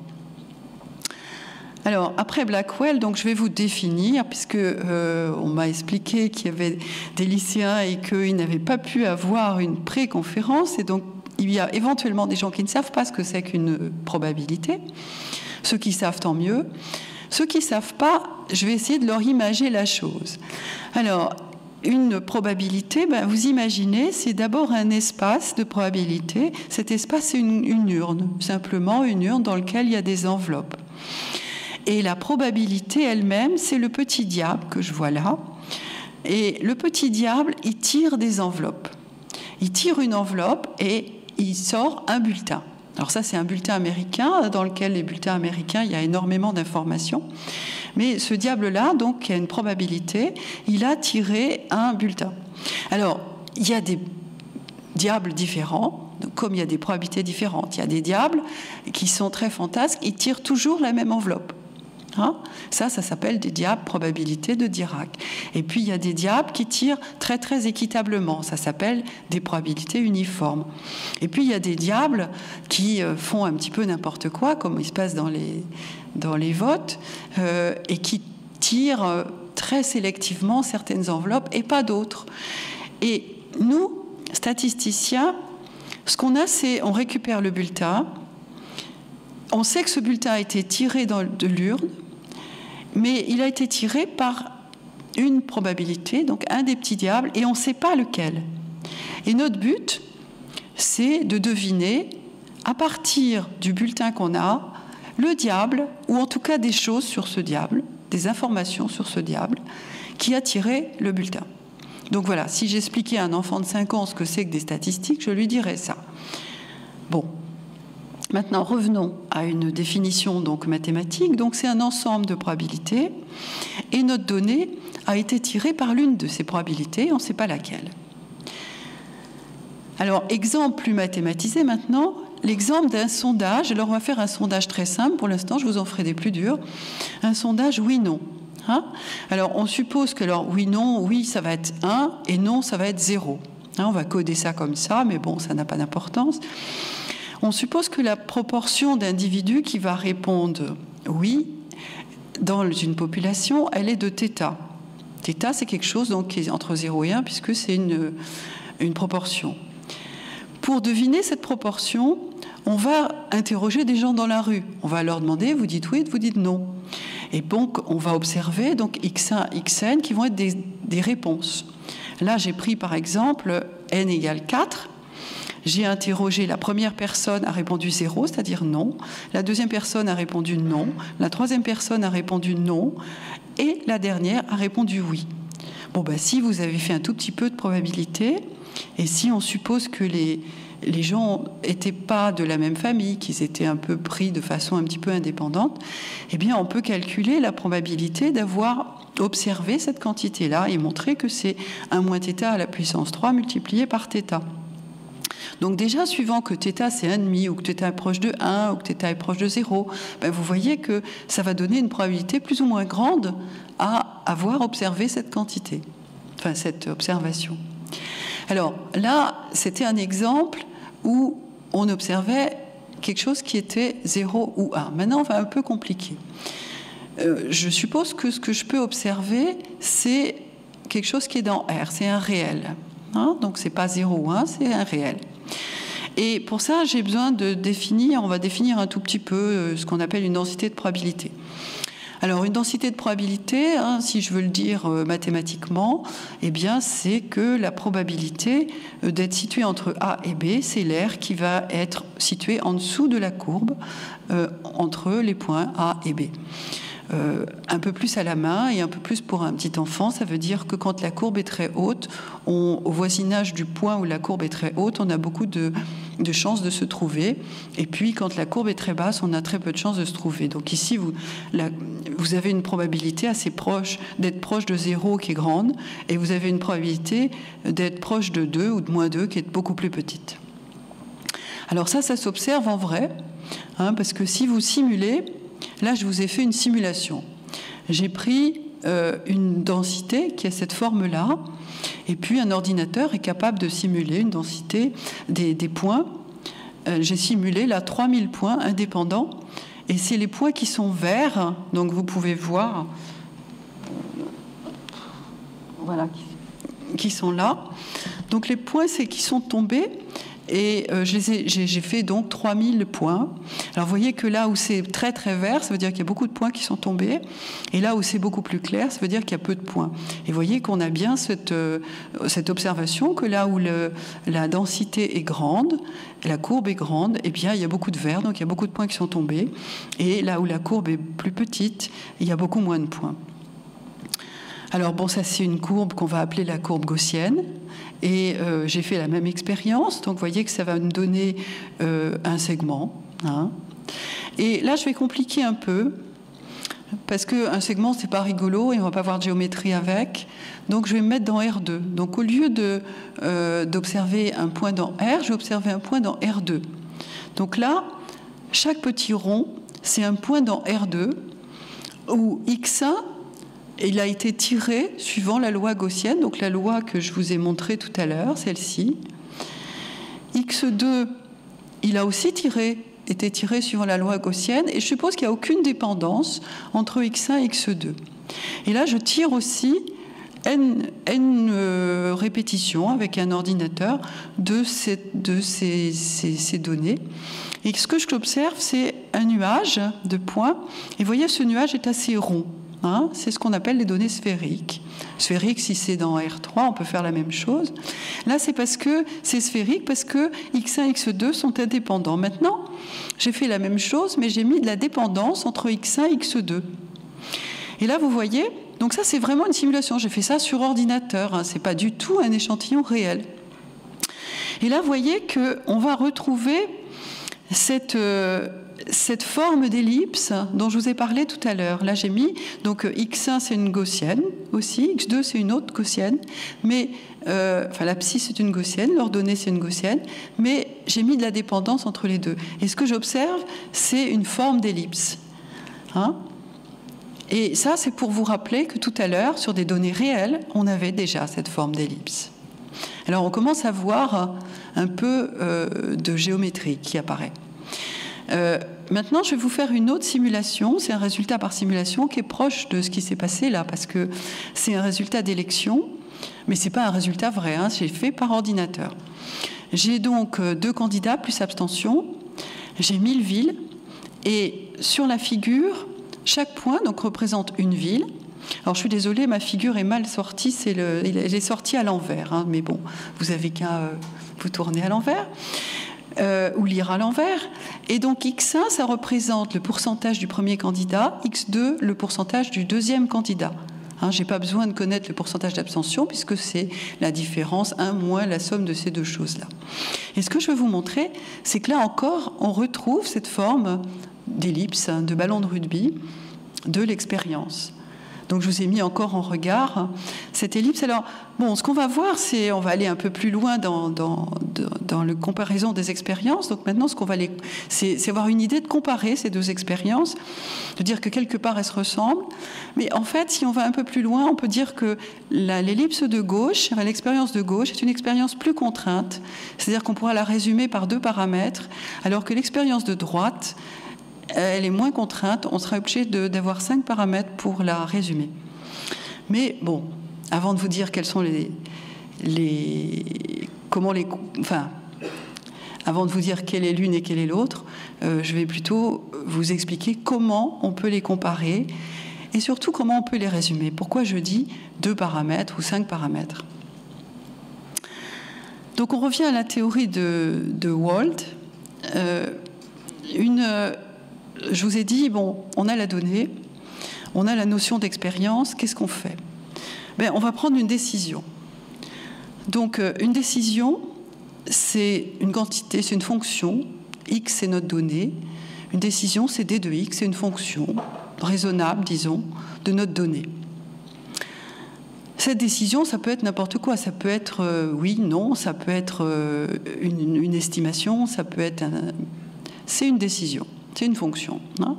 Alors, après Blackwell, donc je vais vous définir, puisque euh, on m'a expliqué qu'il y avait des lycéens et qu'ils n'avaient pas pu avoir une pré-conférence, et donc il y a éventuellement des gens qui ne savent pas ce que c'est qu'une probabilité. Ceux qui savent, tant mieux. Ceux qui ne savent pas, je vais essayer de leur imager la chose. Alors, une probabilité, ben, vous imaginez, c'est d'abord un espace de probabilité. Cet espace, c'est une, une urne, simplement une urne dans laquelle il y a des enveloppes. Et la probabilité elle-même, c'est le petit diable que je vois là. Et le petit diable, il tire des enveloppes. Il tire une enveloppe et il sort un bulletin. Alors ça, c'est un bulletin américain, dans lequel les bulletins américains, il y a énormément d'informations. Mais ce diable-là, donc, qui a une probabilité, il a tiré un bulletin. Alors, il y a des diables différents, comme il y a des probabilités différentes. Il y a des diables qui sont très fantasques, ils tirent toujours la même enveloppe. Hein? Ça, ça s'appelle des diables probabilités de Dirac. Et puis, il y a des diables qui tirent très, très équitablement. Ça s'appelle des probabilités uniformes. Et puis, il y a des diables qui font un petit peu n'importe quoi, comme il se passe dans les, dans les votes, euh, et qui tirent très sélectivement certaines enveloppes et pas d'autres. Et nous, statisticiens, ce qu'on a, c'est on récupère le bulletin. On sait que ce bulletin a été tiré dans, de l'urne, mais il a été tiré par une probabilité, donc un des petits diables, et on ne sait pas lequel. Et notre but, c'est de deviner, à partir du bulletin qu'on a, le diable, ou en tout cas des choses sur ce diable, des informations sur ce diable, qui a tiré le bulletin. Donc voilà, si j'expliquais à un enfant de cinq ans ce que c'est que des statistiques, je lui dirais ça. Bon. Maintenant, revenons à une définition donc mathématique. Donc, c'est un ensemble de probabilités et notre donnée a été tirée par l'une de ces probabilités, on ne sait pas laquelle. Alors, exemple plus mathématisé maintenant, l'exemple d'un sondage. Alors, on va faire un sondage très simple. Pour l'instant, je vous en ferai des plus durs. Un sondage oui-non. Hein? Alors, on suppose que alors, oui-non, oui, ça va être un et non, ça va être zéro. Hein, on va coder ça comme ça, mais bon, ça n'a pas d'importance. On suppose que la proportion d'individus qui va répondre oui dans une population, elle est de θ. Θ, c'est quelque chose donc, qui est entre zéro et un, puisque c'est une, une proportion. Pour deviner cette proportion, on va interroger des gens dans la rue. On va leur demander, vous dites oui, vous dites non. Et donc, on va observer donc X un, X N qui vont être des, des réponses. Là, j'ai pris par exemple N égale quatre. J'ai interrogé, la première personne a répondu zéro, c'est-à-dire non. La deuxième personne a répondu non. La troisième personne a répondu non. Et la dernière a répondu oui. Bon, ben, si vous avez fait un tout petit peu de probabilité, et si on suppose que les, les gens n'étaient pas de la même famille, qu'ils étaient un peu pris de façon un petit peu indépendante, eh bien, on peut calculer la probabilité d'avoir observé cette quantité-là et montrer que c'est un moins θ à la puissance trois multiplié par θ. Donc déjà, suivant que θ c'est un virgule cinq ou que θ est proche de un ou que θ est proche de zéro, ben vous voyez que ça va donner une probabilité plus ou moins grande à avoir observé cette quantité, enfin cette observation. Alors là, c'était un exemple où on observait quelque chose qui était zéro ou un. Maintenant, on va un peu compliquer. euh, je suppose que ce que je peux observer, c'est quelque chose qui est dans R, c'est un réel. Hein, donc c'est pas zéro ou un, c'est un réel. Et pour ça, j'ai besoin de définir, on va définir un tout petit peu ce qu'on appelle une densité de probabilité. Alors, une densité de probabilité, hein, si je veux le dire euh, mathématiquement, eh bien, c'est que la probabilité euh, d'être située entre A et B, c'est l'air qui va être situé en dessous de la courbe euh, entre les points A et B. Euh, un peu plus à la main et un peu plus pour un petit enfant, ça veut dire que quand la courbe est très haute, on, au voisinage du point où la courbe est très haute, on a beaucoup de, de chances de se trouver. Et puis quand la courbe est très basse, on a très peu de chances de se trouver. Donc ici, vous, la, vous avez une probabilité assez proche d'être proche de zéro qui est grande, et vous avez une probabilité d'être proche de deux ou de moins deux qui est beaucoup plus petite. Alors ça, ça s'observe en vrai, hein, parce que si vous simulez, là, je vous ai fait une simulation. J'ai pris euh, une densité qui a cette forme-là, et puis un ordinateur est capable de simuler une densité des, des points. Euh, j'ai simulé là trois mille points indépendants, et c'est les points qui sont verts, donc vous pouvez voir, voilà, qui, qui sont là. Donc les points, c'est qui sont tombés. Et euh, j'ai fait donc trois mille points. Alors vous voyez que là où c'est très très vert, ça veut dire qu'il y a beaucoup de points qui sont tombés. Et là où c'est beaucoup plus clair, ça veut dire qu'il y a peu de points. Et vous voyez qu'on a bien cette, euh, cette observation que là où le, la densité est grande, la courbe est grande, eh bien il y a beaucoup de vert, donc il y a beaucoup de points qui sont tombés. Et là où la courbe est plus petite, il y a beaucoup moins de points. Alors bon, ça c'est une courbe qu'on va appeler la courbe gaussienne. Et euh, j'ai fait la même expérience, donc vous voyez que ça va me donner euh, un segment. Hein. Et là, je vais compliquer un peu, parce qu'un segment, c'est pas rigolo, et on va pas avoir de géométrie avec. Donc, je vais me mettre dans R deux. Donc, au lieu de, euh, d'observer un point dans R, je vais observer un point dans R deux. Donc là, chaque petit rond, c'est un point dans R deux, où X un, il a été tiré suivant la loi gaussienne, donc la loi que je vous ai montrée tout à l'heure, celle-ci. X deux, il a aussi tiré, été tiré suivant la loi gaussienne, et je suppose qu'il n'y a aucune dépendance entre X un et X deux. Et là, je tire aussi n, n euh, répétitions avec un ordinateur de, ces, de ces, ces, ces données. Et ce que je observe, c'est un nuage de points. Et vous voyez, ce nuage est assez rond. Hein, c'est ce qu'on appelle les données sphériques. Sphérique, si c'est dans R trois, on peut faire la même chose. Là, c'est parce que c'est sphérique, parce que X un et X deux sont indépendants. Maintenant, j'ai fait la même chose, mais j'ai mis de la dépendance entre X un et X deux. Et là, vous voyez, donc ça, c'est vraiment une simulation. J'ai fait ça sur ordinateur. Hein, c'est pas du tout un échantillon réel. Et là, vous voyez qu'on va retrouver cette... Euh, cette forme d'ellipse dont je vous ai parlé tout à l'heure. Là, j'ai mis, donc X un, c'est une gaussienne aussi, X deux, c'est une autre gaussienne, mais, euh, enfin, l'abscisse, c'est une gaussienne, l'ordonnée, c'est une gaussienne, mais j'ai mis de la dépendance entre les deux. Et ce que j'observe, c'est une forme d'ellipse. Hein ? Et ça, c'est pour vous rappeler que tout à l'heure, sur des données réelles, on avait déjà cette forme d'ellipse. Alors, on commence à voir un peu euh, de géométrie qui apparaît. Euh, maintenant, je vais vous faire une autre simulation. C'est un résultat par simulation qui est proche de ce qui s'est passé là, parce que c'est un résultat d'élection, mais ce n'est pas un résultat vrai. Hein, c'est fait par ordinateur. J'ai donc deux candidats plus abstention. J'ai mille villes. Et sur la figure, chaque point donc, représente une ville. Alors, je suis désolée, ma figure est mal sortie. C'est le, elle est sortie à l'envers. Hein, mais bon, vous avez qu'à euh, vous tourner à l'envers. Euh, ou lire à l'envers. Et donc X un, ça représente le pourcentage du premier candidat, X deux, le pourcentage du deuxième candidat. Hein, je n'ai pas besoin de connaître le pourcentage d'abstention puisque c'est la différence, un moins la somme de ces deux choses-là. Et ce que je veux vous montrer, c'est que là encore, on retrouve cette forme d'ellipse, de ballon de rugby, de l'expérience. Donc je vous ai mis encore en regard cette ellipse. Alors, bon, ce qu'on va voir, c'est, on va aller un peu plus loin dans, dans, dans la comparaison des expériences. Donc maintenant, ce qu'on va aller, c'est, c'est avoir une idée de comparer ces deux expériences, de dire que quelque part elles se ressemblent. Mais en fait, si on va un peu plus loin, on peut dire que la, l'ellipse de gauche, l'expérience de gauche, est une expérience plus contrainte. C'est-à-dire qu'on pourra la résumer par deux paramètres, alors que l'expérience de droite, elle est moins contrainte. On sera obligé d'avoir cinq paramètres pour la résumer. Mais bon, avant de vous dire quels sont les... les comment les... Enfin, avant de vous dire quelle est l'une et quelle est l'autre, euh, je vais plutôt vous expliquer comment on peut les comparer et surtout comment on peut les résumer. Pourquoi je dis deux paramètres ou cinq paramètres? Donc on revient à la théorie de, de Wald. Euh, une, euh, je vous ai dit, bon, on a la donnée, on a la notion d'expérience, qu'est-ce qu'on fait? Ben, on va prendre une décision. Donc euh, une décision, c'est une quantité, c'est une fonction, x c'est notre donnée, une décision c'est d de x, c'est une fonction raisonnable, disons, de notre donnée. Cette décision, ça peut être n'importe quoi, ça peut être euh, oui, non, ça peut être euh, une, une estimation, ça peut être... Un... C'est une décision, c'est une fonction. Hein.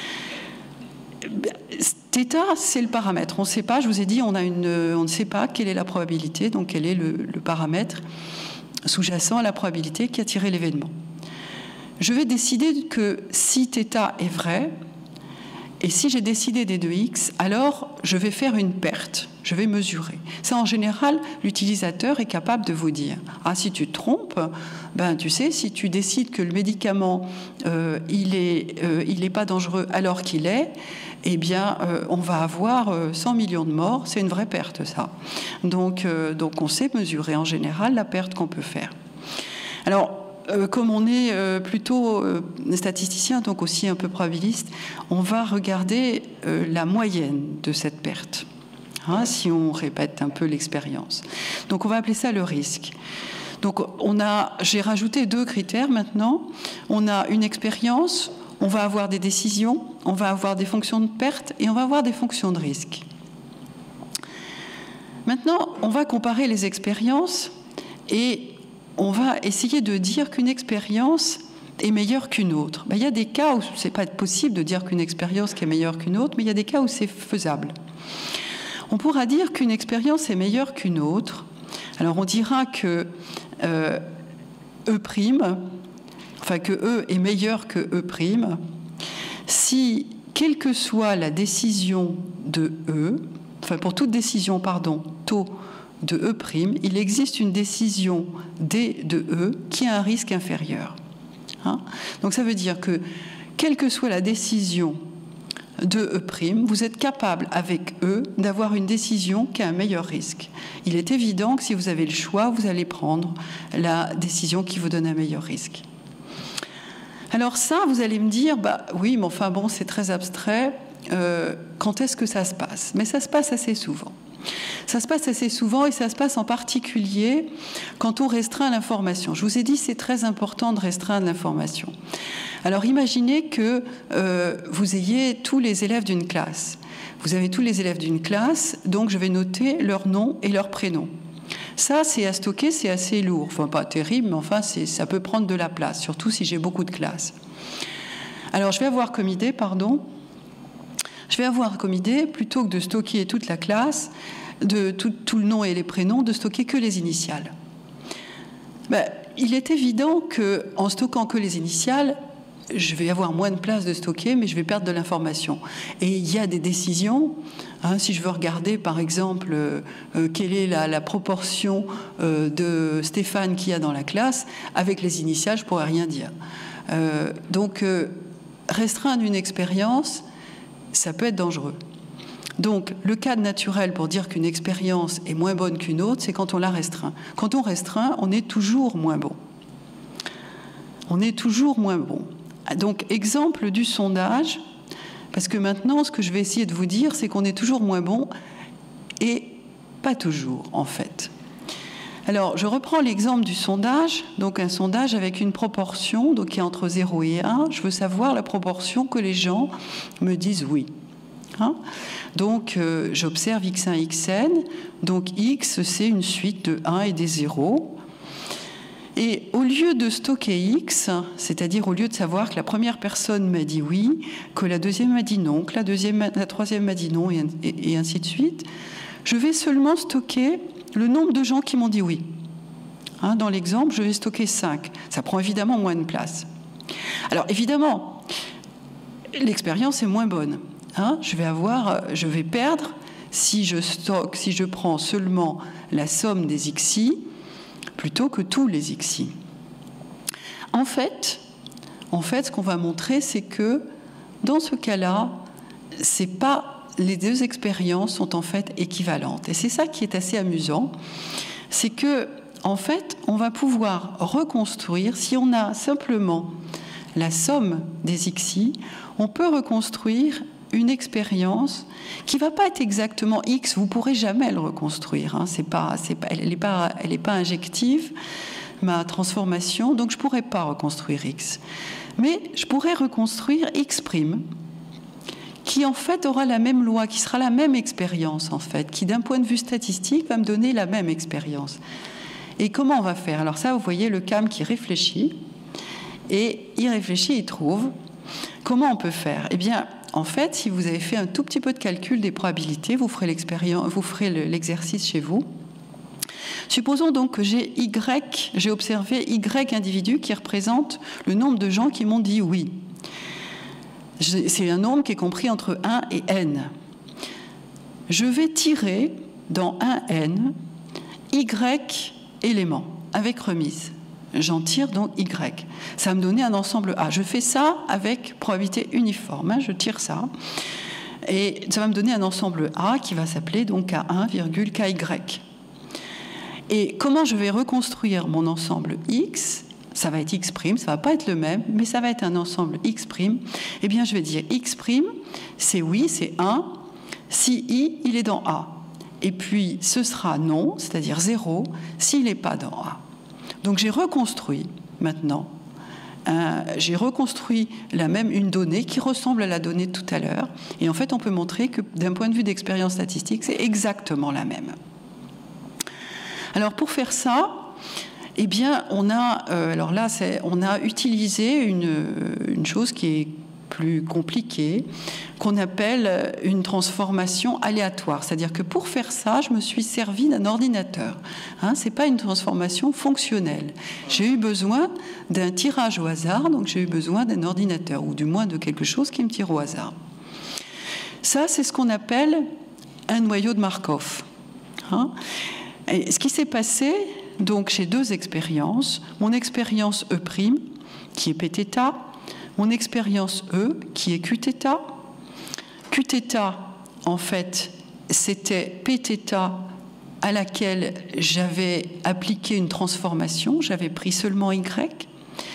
Θ, c'est le paramètre. On ne sait pas, je vous ai dit, on, a une, on ne sait pas quelle est la probabilité, donc quel est le, le paramètre sous-jacent à la probabilité qui a tiré l'événement. Je vais décider que si θ est vrai, et si j'ai décidé d de x, alors je vais faire une perte, je vais mesurer. Ça, en général, l'utilisateur est capable de vous dire « Ah, si tu te trompes, ben, tu sais, si tu décides que le médicament, euh, il est, euh, il n'est pas dangereux alors qu'il est, eh bien, euh, on va avoir euh, cent millions de morts, c'est une vraie perte, ça. » Donc, euh, donc, on sait mesurer, en général, la perte qu'on peut faire. Alors, Euh, comme on est euh, plutôt euh, statisticien, donc aussi un peu probabiliste, on va regarder euh, la moyenne de cette perte, hein, si on répète un peu l'expérience. Donc on va appeler ça le risque. Donc on a, j'ai rajouté deux critères maintenant. On a une expérience, on va avoir des décisions, on va avoir des fonctions de perte et on va avoir des fonctions de risque. Maintenant, on va comparer les expériences et on va essayer de dire qu'une expérience est meilleure qu'une autre. Ben, il y a des cas où ce n'est pas possible de dire qu'une expérience est meilleure qu'une autre, mais il y a des cas où c'est faisable. On pourra dire qu'une expérience est meilleure qu'une autre. Alors on dira que euh, E', enfin que E est meilleur que E', si, quelle que soit la décision de E, enfin pour toute décision, pardon, taux de E', il existe une décision D de E qui a un risque inférieur. Hein? Donc ça veut dire que, quelle que soit la décision de E', vous êtes capable avec E d'avoir une décision qui a un meilleur risque. Il est évident que si vous avez le choix, vous allez prendre la décision qui vous donne un meilleur risque. Alors ça, vous allez me dire, bah oui, mais enfin bon, c'est très abstrait, euh, quand est-ce que ça se passe? Mais ça se passe assez souvent. Ça se passe assez souvent et ça se passe en particulier quand on restreint l'information. Je vous ai dit, c'est très important de restreindre l'information. Alors imaginez que euh, vous ayez tous les élèves d'une classe. Vous avez tous les élèves d'une classe, donc je vais noter leur nom et leur prénom. Ça, c'est à stocker, c'est assez lourd. Enfin, pas terrible, mais enfin, ça peut prendre de la place, surtout si j'ai beaucoup de classes. Alors, je vais avoir comme idée, pardon, je vais avoir comme idée, plutôt que de stocker toute la classe, de tout, tout le nom et les prénoms, de stocker que les initiales. Ben, il est évident qu'en stockant que les initiales, je vais avoir moins de place de stocker, mais je vais perdre de l'information. Et il y a des décisions, hein, si je veux regarder par exemple euh, quelle est la, la proportion euh, de Stéphane qu'il y a dans la classe, avec les initiales, je ne pourrais rien dire. Euh, donc, euh, restreindre une expérience, ça peut être dangereux. Donc, le cadre naturel pour dire qu'une expérience est moins bonne qu'une autre, c'est quand on la restreint. Quand on restreint, on est toujours moins bon. On est toujours moins bon. Donc, exemple du sondage, parce que maintenant, ce que je vais essayer de vous dire, c'est qu'on est toujours moins bon, et pas toujours, en fait. Alors, je reprends l'exemple du sondage, donc un sondage avec une proportion, donc qui est entre zéro et un. Je veux savoir la proportion que les gens me disent oui. Hein? Donc, euh, j'observe x un, xn. Donc, x, c'est une suite de un et des zéros. Et au lieu de stocker x, c'est-à-dire au lieu de savoir que la première personne m'a dit oui, que la deuxième m'a dit non, que la, deuxième, la troisième m'a dit non, et, et, et ainsi de suite, je vais seulement stocker le nombre de gens qui m'ont dit oui. Hein, dans l'exemple, je vais stocker cinq. Ça prend évidemment moins de place. Alors, évidemment, l'expérience est moins bonne. Hein, je vais avoir, je vais perdre si je stocke, si je prends seulement la somme des xi plutôt que tous les xi. En fait, en fait, ce qu'on va montrer, c'est que dans ce cas-là, c'est pas, les deux expériences sont en fait équivalentes. Et c'est ça qui est assez amusant, c'est que en fait, on va pouvoir reconstruire, si on a simplement la somme des xi, on peut reconstruire une expérience qui ne va pas être exactement X, vous ne pourrez jamais le reconstruire, hein. C'est pas, c'est pas, elle n'est pas, elle n'est pas injective, ma transformation, donc je ne pourrais pas reconstruire X. Mais je pourrais reconstruire X', qui en fait aura la même loi, qui sera la même expérience en fait, qui d'un point de vue statistique va me donner la même expérience. Et comment on va faire? Alors ça, vous voyez le C A M qui réfléchit, et il réfléchit, il trouve. Comment on peut faire? Eh bien, en fait, si vous avez fait un tout petit peu de calcul des probabilités, vous ferez l'expérience, vous ferez l'exercice chez vous. Supposons donc que j'ai Y, j'ai observé Y individus qui représentent le nombre de gens qui m'ont dit oui. C'est un nombre qui est compris entre un et n. Je vais tirer dans un n Y éléments avec remise. J'en tire donc Y. Ça va me donner un ensemble A. Je fais ça avec probabilité uniforme. Hein, je tire ça. Et ça va me donner un ensemble A qui va s'appeler donc K un, K Y. Et comment je vais reconstruire mon ensemble X? Ça va être X', ça ne va pas être le même, mais ça va être un ensemble X'. Eh bien, je vais dire X', c'est oui, c'est un, si I, il est dans A. Et puis, ce sera non, c'est-à-dire zéro, s'il n'est pas dans A. Donc, j'ai reconstruit maintenant, euh, j'ai reconstruit la même, une donnée qui ressemble à la donnée de tout à l'heure. Et en fait, on peut montrer que d'un point de vue d'expérience statistique, c'est exactement la même. Alors, pour faire ça, eh bien, on a, euh, alors là, on a utilisé une, une chose qui est plus compliquée, qu'on appelle une transformation aléatoire. C'est-à-dire que pour faire ça, je me suis servi d'un ordinateur. Hein, ce n'est pas une transformation fonctionnelle. J'ai eu besoin d'un tirage au hasard, donc j'ai eu besoin d'un ordinateur, ou du moins de quelque chose qui me tire au hasard. Ça, c'est ce qu'on appelle un noyau de Markov. Hein, et ce qui s'est passé, donc j'ai deux expériences. Mon expérience E', qui est Pθ, mon expérience E, qui est Qθ. Qθ, en fait, c'était Pθ à laquelle j'avais appliqué une transformation, j'avais pris seulement Y.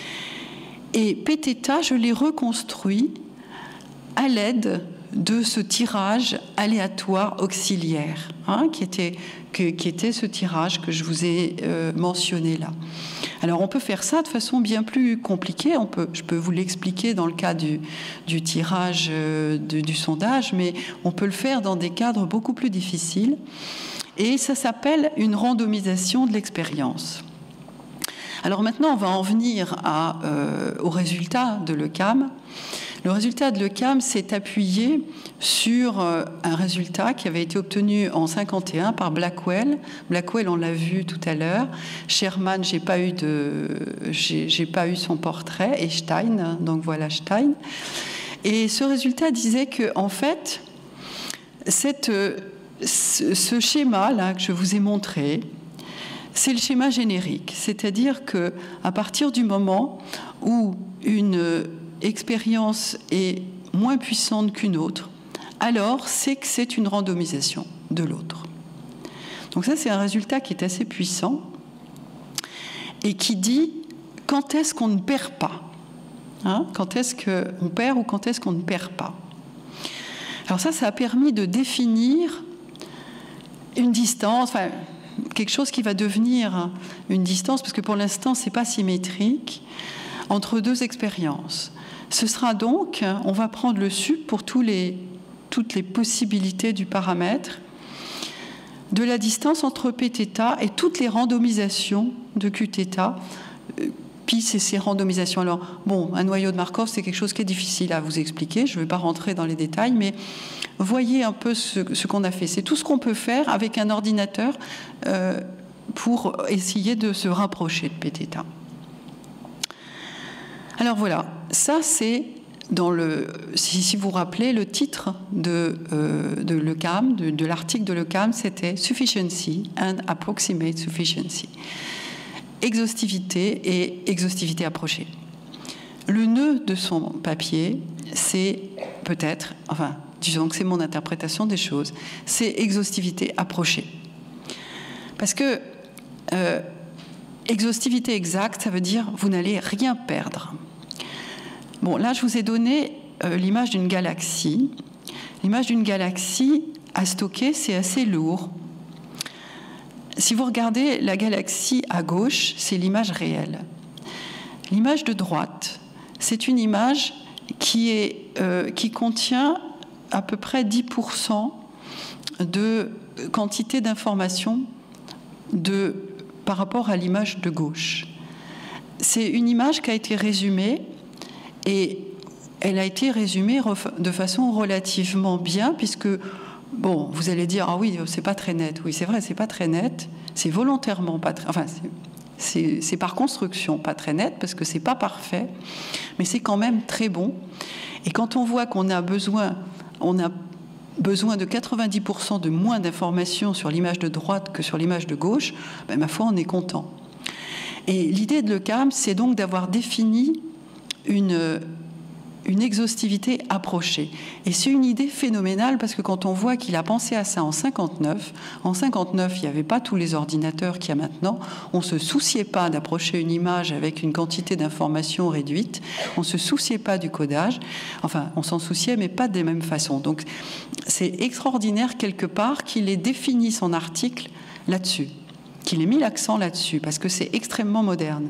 Et Pθ, je l'ai reconstruit à l'aide de ce tirage aléatoire auxiliaire, hein, qui était, que, qui était ce tirage que je vous ai euh, mentionné là. Alors on peut faire ça de façon bien plus compliquée, on peut, je peux vous l'expliquer dans le cas du, du tirage euh, de, du sondage, mais on peut le faire dans des cadres beaucoup plus difficiles, et ça s'appelle une randomisation de l'expérience. Alors maintenant on va en venir à, euh, au résultat de l'E C A M. Le résultat de l'E C A M s'est appuyé sur un résultat qui avait été obtenu en cinquante et un par Blackwell. Blackwell, on l'a vu tout à l'heure. Sherman, j'ai pas eu de, j'ai, j'ai pas eu son portrait, et Stein. Donc voilà Stein. Et ce résultat disait que, en fait, cette, ce, ce schéma-là que je vous ai montré, c'est le schéma générique. C'est-à-dire que, à partir du moment où une expérience est moins puissante qu'une autre, alors c'est que c'est une randomisation de l'autre. Donc ça, c'est un résultat qui est assez puissant et qui dit quand est-ce qu'on ne perd pas, hein, quand est-ce qu'on perd ou quand est-ce qu'on ne perd pas. Alors ça, ça a permis de définir une distance, enfin, quelque chose qui va devenir une distance, parce que pour l'instant, c'est pas symétrique, entre deux expériences. Ce sera donc, on va prendre le sup pour tous les, toutes les possibilités du paramètre, de la distance entre Pθ et toutes les randomisations de Qθ, pi c'est ces randomisations. Alors, bon, un noyau de Markov, c'est quelque chose qui est difficile à vous expliquer, je ne vais pas rentrer dans les détails, mais voyez un peu ce, ce qu'on a fait. C'est tout ce qu'on peut faire avec un ordinateur euh, pour essayer de se rapprocher de Pθ. Alors voilà, ça c'est dans le, si, si vous vous rappelez, le titre de, euh, de l'E C A M, de, de l'article de l'E C A M, c'était Sufficiency and Approximate Sufficiency. Exhaustivité et exhaustivité approchée. Le nœud de son papier, c'est peut-être, enfin, disons que c'est mon interprétation des choses, c'est exhaustivité approchée. Parce que euh, exhaustivité exacte, ça veut dire vous n'allez rien perdre. Bon, là, je vous ai donné euh, l'image d'une galaxie. L'image d'une galaxie à stocker, c'est assez lourd. Si vous regardez la galaxie à gauche, c'est l'image réelle. L'image de droite, c'est une image qui, est, euh, qui contient à peu près dix pour cent de quantité d'informations de, par rapport à l'image de gauche. C'est une image qui a été résumée et elle a été résumée de façon relativement bien puisque, bon, vous allez dire, ah oui, c'est pas très net. Oui, c'est vrai, c'est pas très net. C'est volontairement pas très... Enfin, c'est par construction pas très net parce que c'est pas parfait, mais c'est quand même très bon. Et quand on voit qu'on a besoin, on a besoin de quatre-vingt-dix pour cent de moins d'informations sur l'image de droite que sur l'image de gauche, ben, ma foi, on est content. Et l'idée de l'E C A M, c'est donc d'avoir défini une, une exhaustivité approchée. Et c'est une idée phénoménale parce que quand on voit qu'il a pensé à ça en cinquante-neuf, en cinquante-neuf, il n'y avait pas tous les ordinateurs qu'il y a maintenant, on ne se souciait pas d'approcher une image avec une quantité d'informations réduite, on ne se souciait pas du codage, enfin, on s'en souciait, mais pas des mêmes façons. Donc, c'est extraordinaire quelque part qu'il ait défini son article là-dessus, qu'il ait mis l'accent là-dessus, parce que c'est extrêmement moderne.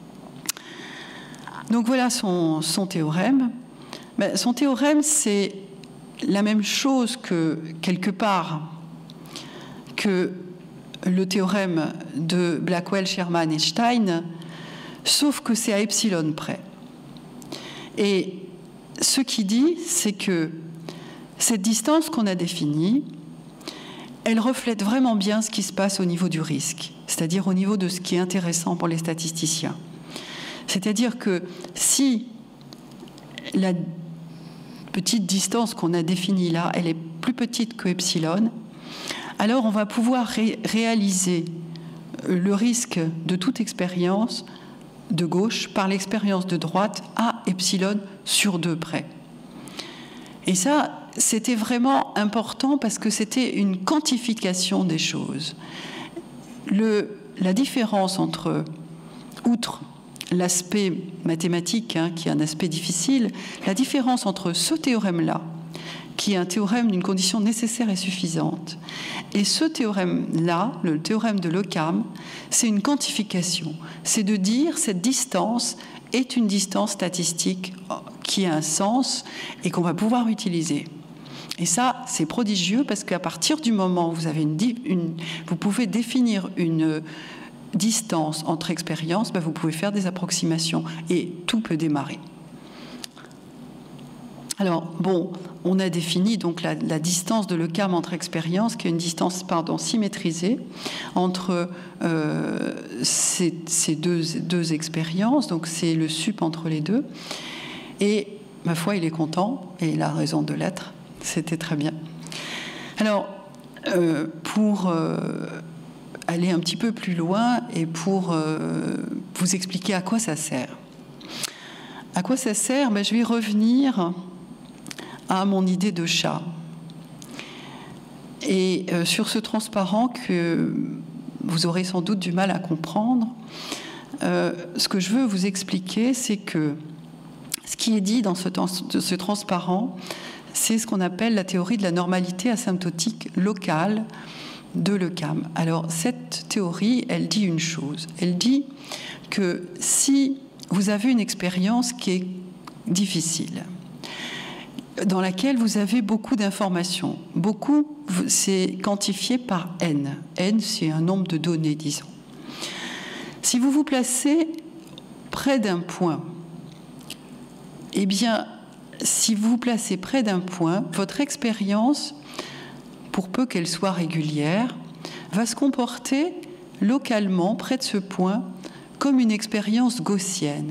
Donc voilà son, son théorème. Ben, son théorème, c'est la même chose que, quelque part, que le théorème de Blackwell, Sherman et Stein, sauf que c'est à epsilon près. Et ce qu'il dit, c'est que cette distance qu'on a définie, elle reflète vraiment bien ce qui se passe au niveau du risque, c'est-à-dire au niveau de ce qui est intéressant pour les statisticiens. C'est-à-dire que si la petite distance qu'on a définie là, elle est plus petite que epsilon, alors on va pouvoir ré réaliser le risque de toute expérience de gauche par l'expérience de droite à epsilon sur deux près. Et ça, c'était vraiment important parce que c'était une quantification des choses. Le, la différence entre, outre l'aspect mathématique, hein, qui est un aspect difficile, la différence entre ce théorème-là, qui est un théorème d'une condition nécessaire et suffisante, et ce théorème-là, le théorème de l'E C A M, c'est une quantification. C'est de dire cette distance est une distance statistique qui a un sens et qu'on va pouvoir utiliser. Et ça, c'est prodigieux parce qu'à partir du moment où vous, avez une, une, vous pouvez définir une distance entre expériences, ben vous pouvez faire des approximations et tout peut démarrer. Alors, bon, on a défini donc la, la distance de l'E C A M entre expériences, qui est une distance, pardon, symétrisée entre euh, ces, ces deux, deux expériences, donc c'est le sup entre les deux. Et, ma foi, il est content, et il a raison de l'être, c'était très bien. Alors, euh, pour... Euh, aller un petit peu plus loin et pour euh, vous expliquer à quoi ça sert. À quoi ça sert? Ben, je vais revenir à mon idée de chat. Et euh, sur ce transparent que vous aurez sans doute du mal à comprendre, euh, ce que je veux vous expliquer, c'est que ce qui est dit dans ce, ce transparent, c'est ce qu'on appelle la théorie de la normalité asymptotique locale de l'E C A M. Alors, cette théorie, elle dit une chose. Elle dit que si vous avez une expérience qui est difficile, dans laquelle vous avez beaucoup d'informations, beaucoup, c'est quantifié par n. N, c'est un nombre de données, disons. Si vous vous placez près d'un point, eh bien, si vous vous placez près d'un point, votre expérience, pour peu qu'elle soit régulière, va se comporter localement près de ce point comme une expérience gaussienne.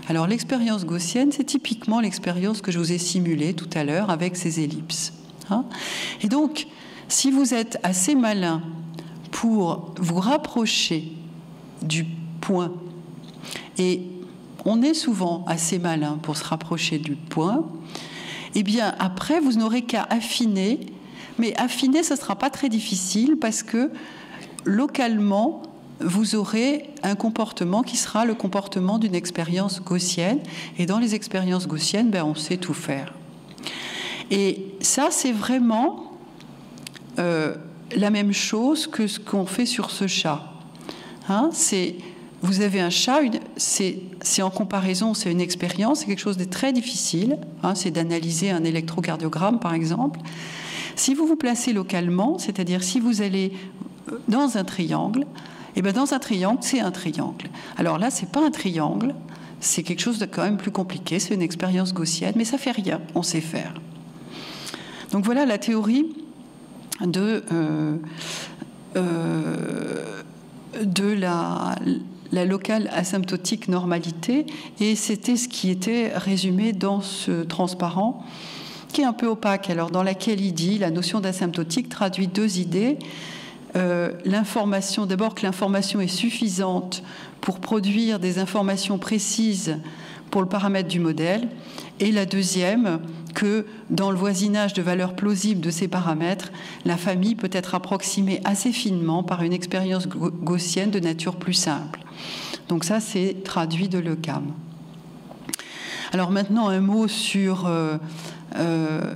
Alors l'expérience gaussienne, c'est typiquement l'expérience que je vous ai simulée tout à l'heure avec ces ellipses. Hein. Et donc, si vous êtes assez malin pour vous rapprocher du point, et on est souvent assez malin pour se rapprocher du point, eh bien après vous n'aurez qu'à affiner, mais affiner ce ne sera pas très difficile parce que localement vous aurez un comportement qui sera le comportement d'une expérience gaussienne, et dans les expériences gaussiennes, ben, on sait tout faire. Et ça c'est vraiment euh, la même chose que ce qu'on fait sur ce chat. Hein, c'est, vous avez un chat, c'est en comparaison, c'est une expérience, c'est quelque chose de très difficile, hein, c'est d'analyser un électrocardiogramme par exemple. Si vous vous placez localement, c'est-à-dire si vous allez dans un triangle, et bien dans un triangle, c'est un triangle. Alors là, c'est pas un triangle, c'est quelque chose de quand même plus compliqué, c'est une expérience gaussienne, mais ça fait rien, on sait faire. Donc voilà la théorie de, euh, euh, de la, la locale asymptotique normalité, et c'était ce qui était résumé dans ce transparent, qui est un peu opaque, alors dans laquelle il dit la notion d'asymptotique traduit deux idées. Euh, l'information, d'abord que l'information est suffisante pour produire des informations précises pour le paramètre du modèle, et la deuxième, que dans le voisinage de valeurs plausibles de ces paramètres, la famille peut être approximée assez finement par une expérience gaussienne de nature plus simple. Donc ça, c'est traduit de Lecam. Alors maintenant, un mot sur, euh, euh,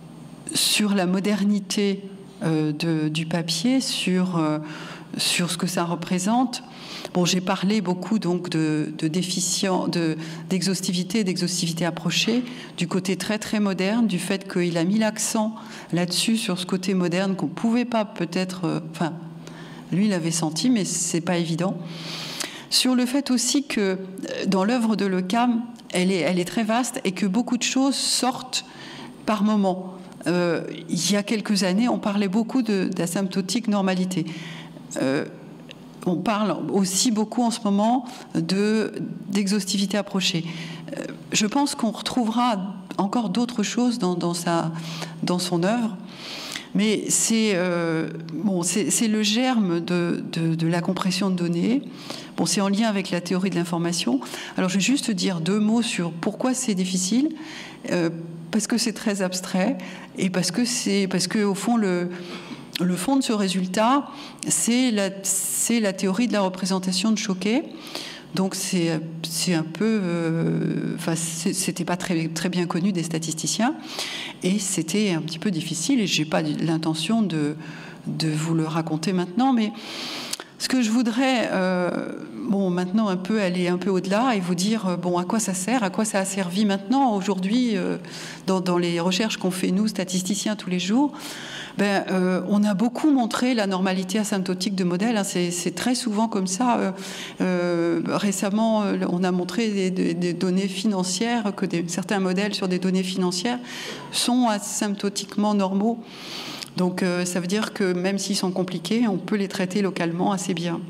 sur la modernité euh, de, du papier, sur, euh, sur ce que ça représente. Bon, j'ai parlé beaucoup donc de, de déficient, de, d'exhaustivité, d'exhaustivité approchée, du côté très très moderne, du fait qu'il a mis l'accent là-dessus, sur ce côté moderne qu'on ne pouvait pas peut-être... Euh, enfin, lui, il avait senti, mais c'est pas évident. Sur le fait aussi que dans l'œuvre de Lecam, elle est, elle est très vaste et que beaucoup de choses sortent par moments. Euh, il y a quelques années, on parlait beaucoup d'asymptotique normalité. Euh, on parle aussi beaucoup en ce moment d'exhaustivité approchée. Euh, je pense qu'on retrouvera encore d'autres choses dans, dans, sa, dans son œuvre. Mais c'est euh, bon, c'est le germe de, de, de la compression de données. Bon, c'est en lien avec la théorie de l'information. Alors, je vais juste dire deux mots sur pourquoi c'est difficile. Euh, parce que c'est très abstrait et parce que c'est parce que au fond le le fond de ce résultat, c'est la c'est la théorie de la représentation de Choquet. Donc c'est c'est un peu, euh, enfin c'était pas très très bien connu des statisticiens et c'était un petit peu difficile et j'ai pas l'intention de de vous le raconter maintenant, mais ce que je voudrais, euh, bon, maintenant un peu aller un peu au-delà et vous dire, bon, à quoi ça sert, à quoi ça a servi maintenant, aujourd'hui, euh, dans, dans les recherches qu'on fait nous, statisticiens, tous les jours. Ben, euh, on a beaucoup montré la normalité asymptotique de modèles. Hein, c'est très souvent comme ça. Euh, euh, récemment, on a montré des, des, des données financières, que des, certains modèles sur des données financières sont asymptotiquement normaux. Donc euh, ça veut dire que même s'ils sont compliqués, on peut les traiter localement assez bien.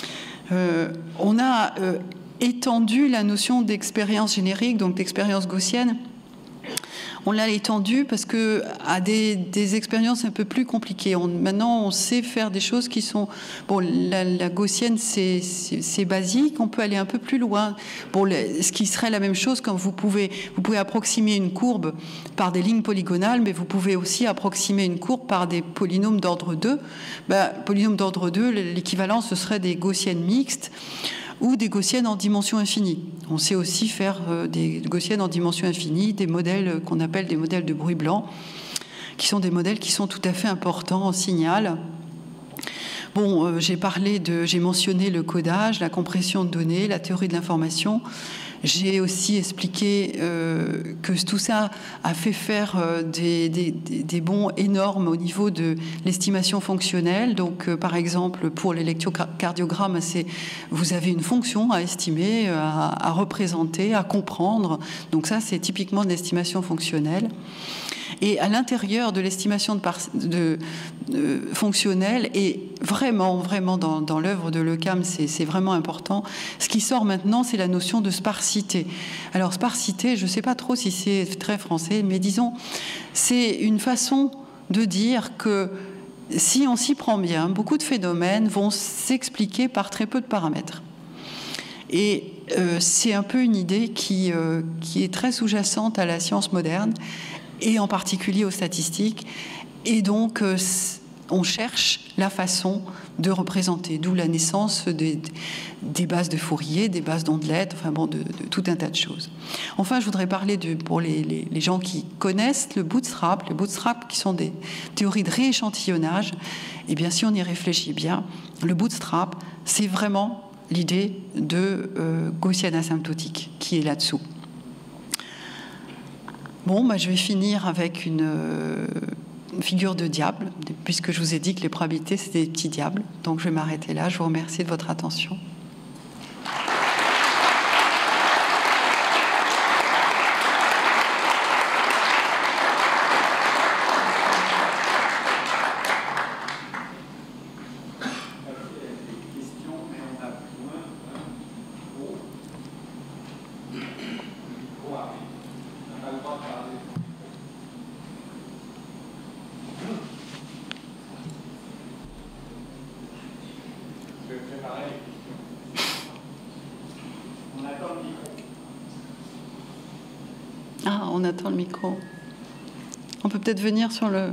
Euh, on a euh, étendu la notion d'expérience générique, donc d'expérience gaussienne. On l'a étendu parce que à des, des expériences un peu plus compliquées. On, maintenant, on sait faire des choses qui sont... Bon, la, la gaussienne, c'est basique. On peut aller un peu plus loin. Bon, le, ce qui serait la même chose quand vous pouvez, vous pouvez approximer une courbe par des lignes polygonales, mais vous pouvez aussi approximer une courbe par des polynômes d'ordre deux. Ben, polynômes d'ordre deux, l'équivalent, ce serait des gaussiennes mixtes ou des gaussiennes en dimension infinie. On sait aussi faire euh, des gaussiennes en dimension infinie, des modèles qu'on appelle des modèles de bruit blanc, qui sont des modèles qui sont tout à fait importants en signal. Bon, euh, j'ai parlé de, j'ai mentionné le codage, la compression de données, la théorie de l'information. J'ai aussi expliqué euh, que tout ça a fait faire euh, des, des, des bonds énormes au niveau de l'estimation fonctionnelle. Donc, euh, par exemple, pour l'électrocardiogramme, vous avez une fonction à estimer, à, à représenter, à comprendre. Donc ça, c'est typiquement de l'estimation fonctionnelle. Et à l'intérieur de l'estimation de, de, de fonctionnelle, et vraiment, vraiment dans, dans l'œuvre de Lecam, c'est vraiment important, ce qui sort maintenant, c'est la notion de sparsité. Alors sparsité, je ne sais pas trop si c'est très français, mais disons, c'est une façon de dire que si on s'y prend bien, beaucoup de phénomènes vont s'expliquer par très peu de paramètres. Et euh, c'est un peu une idée qui, euh, qui est très sous-jacente à la science moderne, et en particulier aux statistiques. Et donc, euh, on cherche la façon de représenter, d'où la naissance des, des bases de Fourier, des bases d'ondelettes, enfin bon, de, de tout un tas de choses. Enfin, je voudrais parler, de, pour les, les, les gens qui connaissent le bootstrap, les bootstrap qui sont des théories de rééchantillonnage. Eh bien, si on y réfléchit bien, le bootstrap, c'est vraiment l'idée de euh, gaussienne asymptotique qui est là-dessous. Bon, bah, je vais finir avec une, euh, une figure de diable, puisque je vous ai dit que les probabilités, c'était des petits diables. Donc, je vais m'arrêter là. Je vous remercie de votre attention. Ah, on attend le micro. On peut peut-être venir sur le...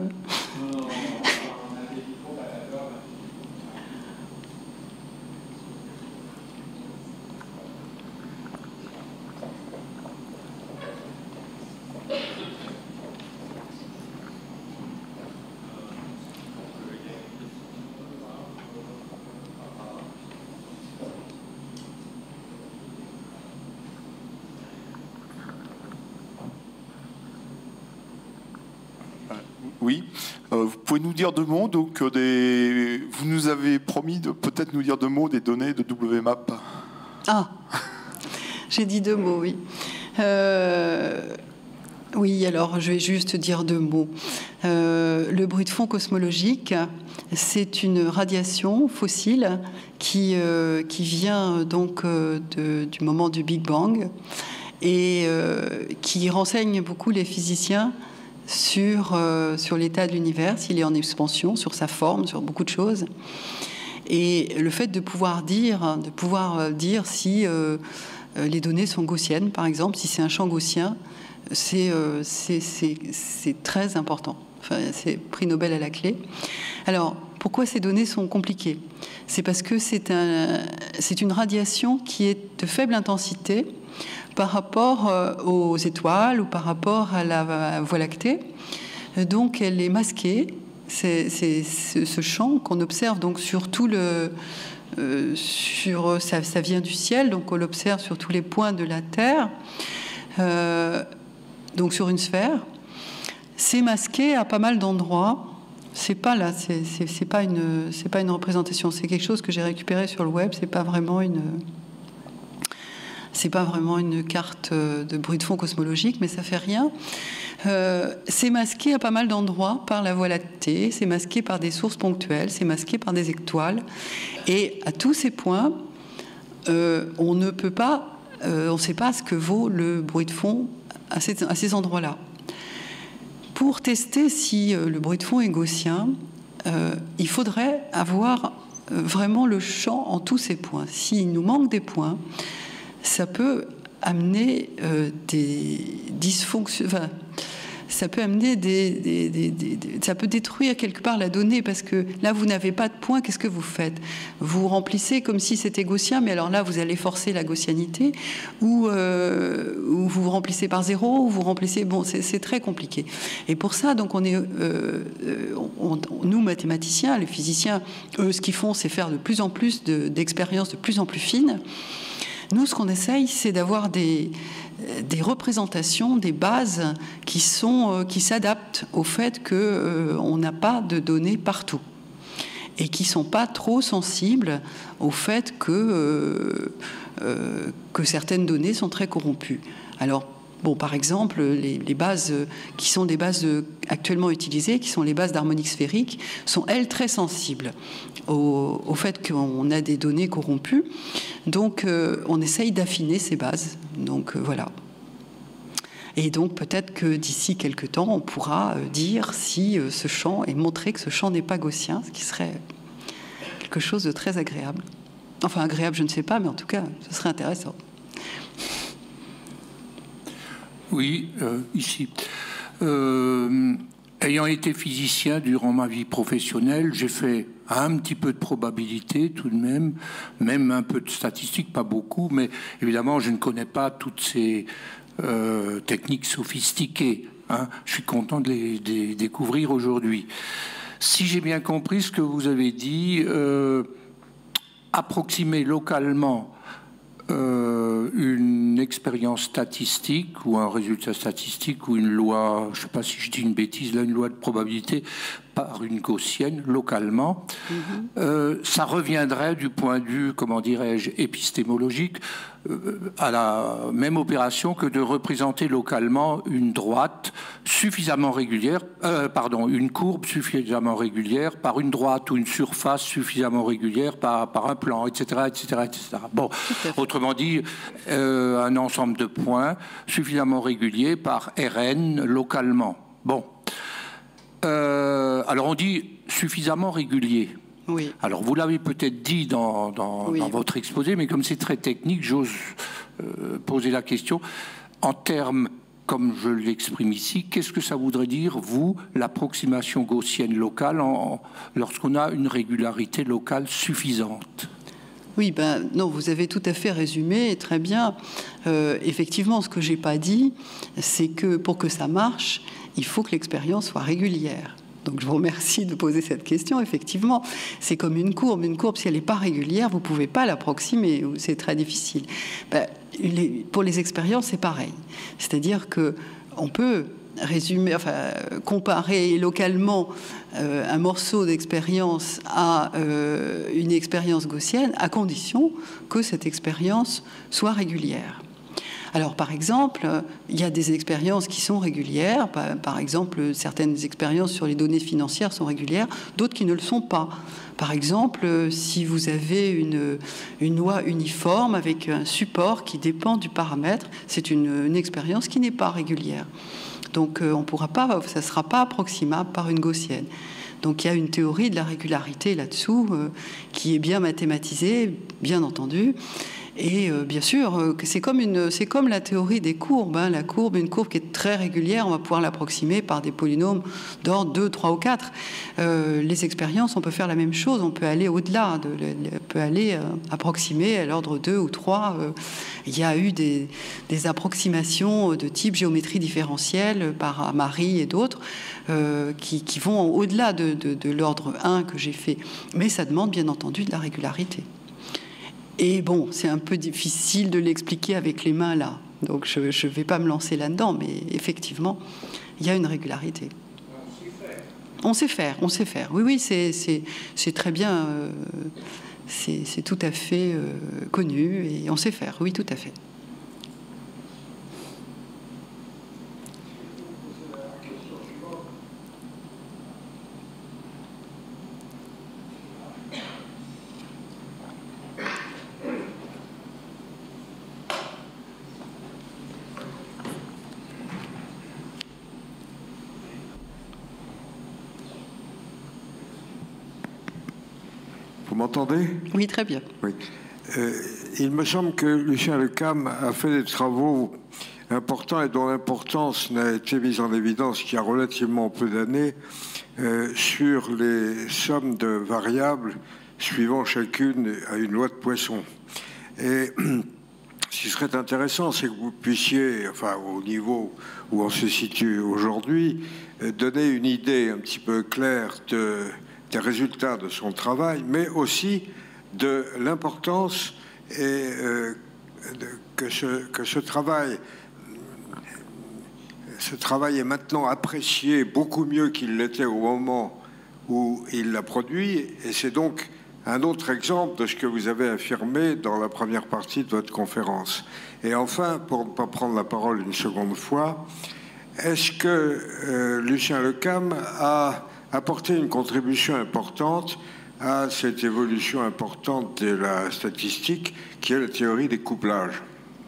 Oui, euh, vous pouvez nous dire deux mots. Donc, euh, des... vous nous avez promis de peut-être nous dire deux mots des données de W map. Ah, j'ai dit deux mots, oui. Euh... Oui, alors je vais juste dire deux mots. Euh, le bruit de fond cosmologique, c'est une radiation fossile qui, euh, qui vient donc euh, de, du moment du Big Bang et euh, qui renseigne beaucoup les physiciens sur, euh, sur l'état de l'univers, s'il est en expansion, sur sa forme, sur beaucoup de choses. Et le fait de pouvoir dire, de pouvoir dire si euh, les données sont gaussiennes, par exemple, si c'est un champ gaussien, c'est euh, très important. Enfin, c'est prix Nobel à la clé. Alors, pourquoi ces données sont compliquées? C'est parce que c'est un, c'est une radiation qui est de faible intensité par rapport aux étoiles ou par rapport à la Voie lactée. Donc, elle est masquée. C'est ce, ce champ qu'on observe donc sur tout le... Euh, sur, ça, ça vient du ciel, donc on l'observe sur tous les points de la Terre, euh, donc sur une sphère. C'est masqué à pas mal d'endroits. C'est pas là, c'est pas une, c'est pas une représentation. C'est quelque chose que j'ai récupéré sur le web. C'est pas vraiment une... C'est pas vraiment une carte de bruit de fond cosmologique, mais ça fait rien. Euh, c'est masqué à pas mal d'endroits par la Voie lactée, c'est masqué par des sources ponctuelles, c'est masqué par des étoiles. Et à tous ces points, euh, on ne peut pas, euh, on ne sait pas ce que vaut le bruit de fond à ces, à ces endroits-là. Pour tester si euh, le bruit de fond est gaussien, euh, il faudrait avoir euh, vraiment le champ en tous ces points. S'il nous manque des points, ça peut amener euh, des dysfonctions, enfin, ça peut amener des, des, des, des, des, ça peut détruire quelque part la donnée, parce que là vous n'avez pas de points. Qu'est-ce que vous faites? Vous remplissez comme si c'était gaussien, mais alors là vous allez forcer la gaussianité, ou, euh, ou vous remplissez par zéro, ou vous remplissez, bon, c'est très compliqué. Et pour ça, donc on est, euh, on, on, nous mathématiciens, les physiciens, eux, ce qu'ils font, c'est faire de plus en plus d'expériences de, de plus en plus fines. Nous, ce qu'on essaye, c'est d'avoir des, des représentations, des bases qui sont, qui s'adaptent au fait qu'on euh, n'a pas de données partout et qui ne sont pas trop sensibles au fait que, euh, euh, que certaines données sont très corrompues. Alors, Bon, par exemple, les, les bases qui sont des bases actuellement utilisées, qui sont les bases d'harmonique sphérique, sont, elles, très sensibles au, au fait qu'on a des données corrompues. Donc, euh, on essaye d'affiner ces bases. Donc, euh, voilà. Et donc, peut-être que d'ici quelques temps, on pourra dire si euh, ce champ, et montrer que ce champ n'est pas gaussien, ce qui serait quelque chose de très agréable. Enfin, agréable, je ne sais pas, mais en tout cas, ce serait intéressant. Oui, euh, ici. Euh, ayant été physicien durant ma vie professionnelle, j'ai fait un petit peu de probabilité tout de même, même un peu de statistique, pas beaucoup, mais évidemment, je ne connais pas toutes ces euh, techniques sophistiquées. Hein. Je suis content de les, de les découvrir aujourd'hui. Si j'ai bien compris ce que vous avez dit, euh, approximer localement Euh, une expérience statistique ou un résultat statistique ou une loi, je ne sais pas si je dis une bêtise, là, une loi de probabilité par une gaussienne localement, mm-hmm. euh, ça reviendrait du point de vue, comment dirais-je, épistémologique, euh, à la même opération que de représenter localement une droite suffisamment régulière, euh, pardon, une courbe suffisamment régulière par une droite ou une surface suffisamment régulière par, par un plan, et cetera, et cetera, et cetera. Bon, autrement dit, euh, un ensemble de points suffisamment réguliers par R N localement. Bon. Euh, alors on dit suffisamment régulier. Oui. Alors vous l'avez peut-être dit dans, dans, oui. dans votre exposé, mais comme c'est très technique, j'ose euh, poser la question. En termes, comme je l'exprime ici, qu'est-ce que ça voudrait dire, vous, l'approximation gaussienne locale, en, lorsqu'on a une régularité locale suffisante ? Oui, ben non, vous avez tout à fait résumé, très bien. Euh, effectivement, ce que j'ai pas dit, c'est que pour que ça marche, il faut que l'expérience soit régulière. Donc, je vous remercie de poser cette question. Effectivement, c'est comme une courbe. Une courbe, si elle n'est pas régulière, vous ne pouvez pas l'approximer. C'est très difficile. Ben, les, pour les expériences, c'est pareil. C'est-à-dire qu'on peut résumer, enfin, comparer localement euh, un morceau d'expérience à euh, une expérience gaussienne, à condition que cette expérience soit régulière. Alors, par exemple, il y a des expériences qui sont régulières. Par, par exemple, certaines expériences sur les données financières sont régulières, d'autres qui ne le sont pas. Par exemple, si vous avez une, une loi uniforme avec un support qui dépend du paramètre, c'est une, une expérience qui n'est pas régulière. Donc, on pourra pas, ça ne sera pas approximable par une gaussienne. Donc, il y a une théorie de la régularité là-dessous euh, qui est bien mathématisée, bien entendu. Et euh, bien sûr, euh, c'est comme, une, c'est comme la théorie des courbes. Hein. La courbe, une courbe qui est très régulière, on va pouvoir l'approximer par des polynômes d'ordre deux, trois ou quatre. Euh, les expériences, on peut faire la même chose, on peut aller au-delà, de, on peut aller euh, approximer à l'ordre deux ou trois. Euh, il y a eu des, des approximations de type géométrie différentielle par Amari et d'autres euh, qui, qui vont au-delà de, de, de l'ordre un que j'ai fait. Mais ça demande bien entendu de la régularité. Et bon, c'est un peu difficile de l'expliquer avec les mains là. Donc je ne vais pas me lancer là-dedans, mais effectivement, il y a une régularité. On sait faire, on sait faire. Oui, oui, c'est, c'est, c'est très bien, euh, c'est, c'est tout à fait euh, connu et on sait faire, oui, tout à fait. Vous m'entendez? Oui, très bien. Oui. Euh, il me semble que Lucien Lecam a fait des travaux importants et dont l'importance n'a été mise en évidence qu'il y a relativement peu d'années euh, sur les sommes de variables suivant chacune à une loi de Poisson. Et ce qui serait intéressant, c'est que vous puissiez, enfin au niveau où on se situe aujourd'hui, donner une idée un petit peu claire de des résultats de son travail, mais aussi de l'importance et euh, de, que, ce, que ce travail ce travail est maintenant apprécié beaucoup mieux qu'il l'était au moment où il l'a produit, et c'est donc un autre exemple de ce que vous avez affirmé dans la première partie de votre conférence. Et enfin, pour ne pas prendre la parole une seconde fois, est-ce que euh, Lucien Le Cam a apporté une contribution importante à cette évolution importante de la statistique qui est la théorie des couplages?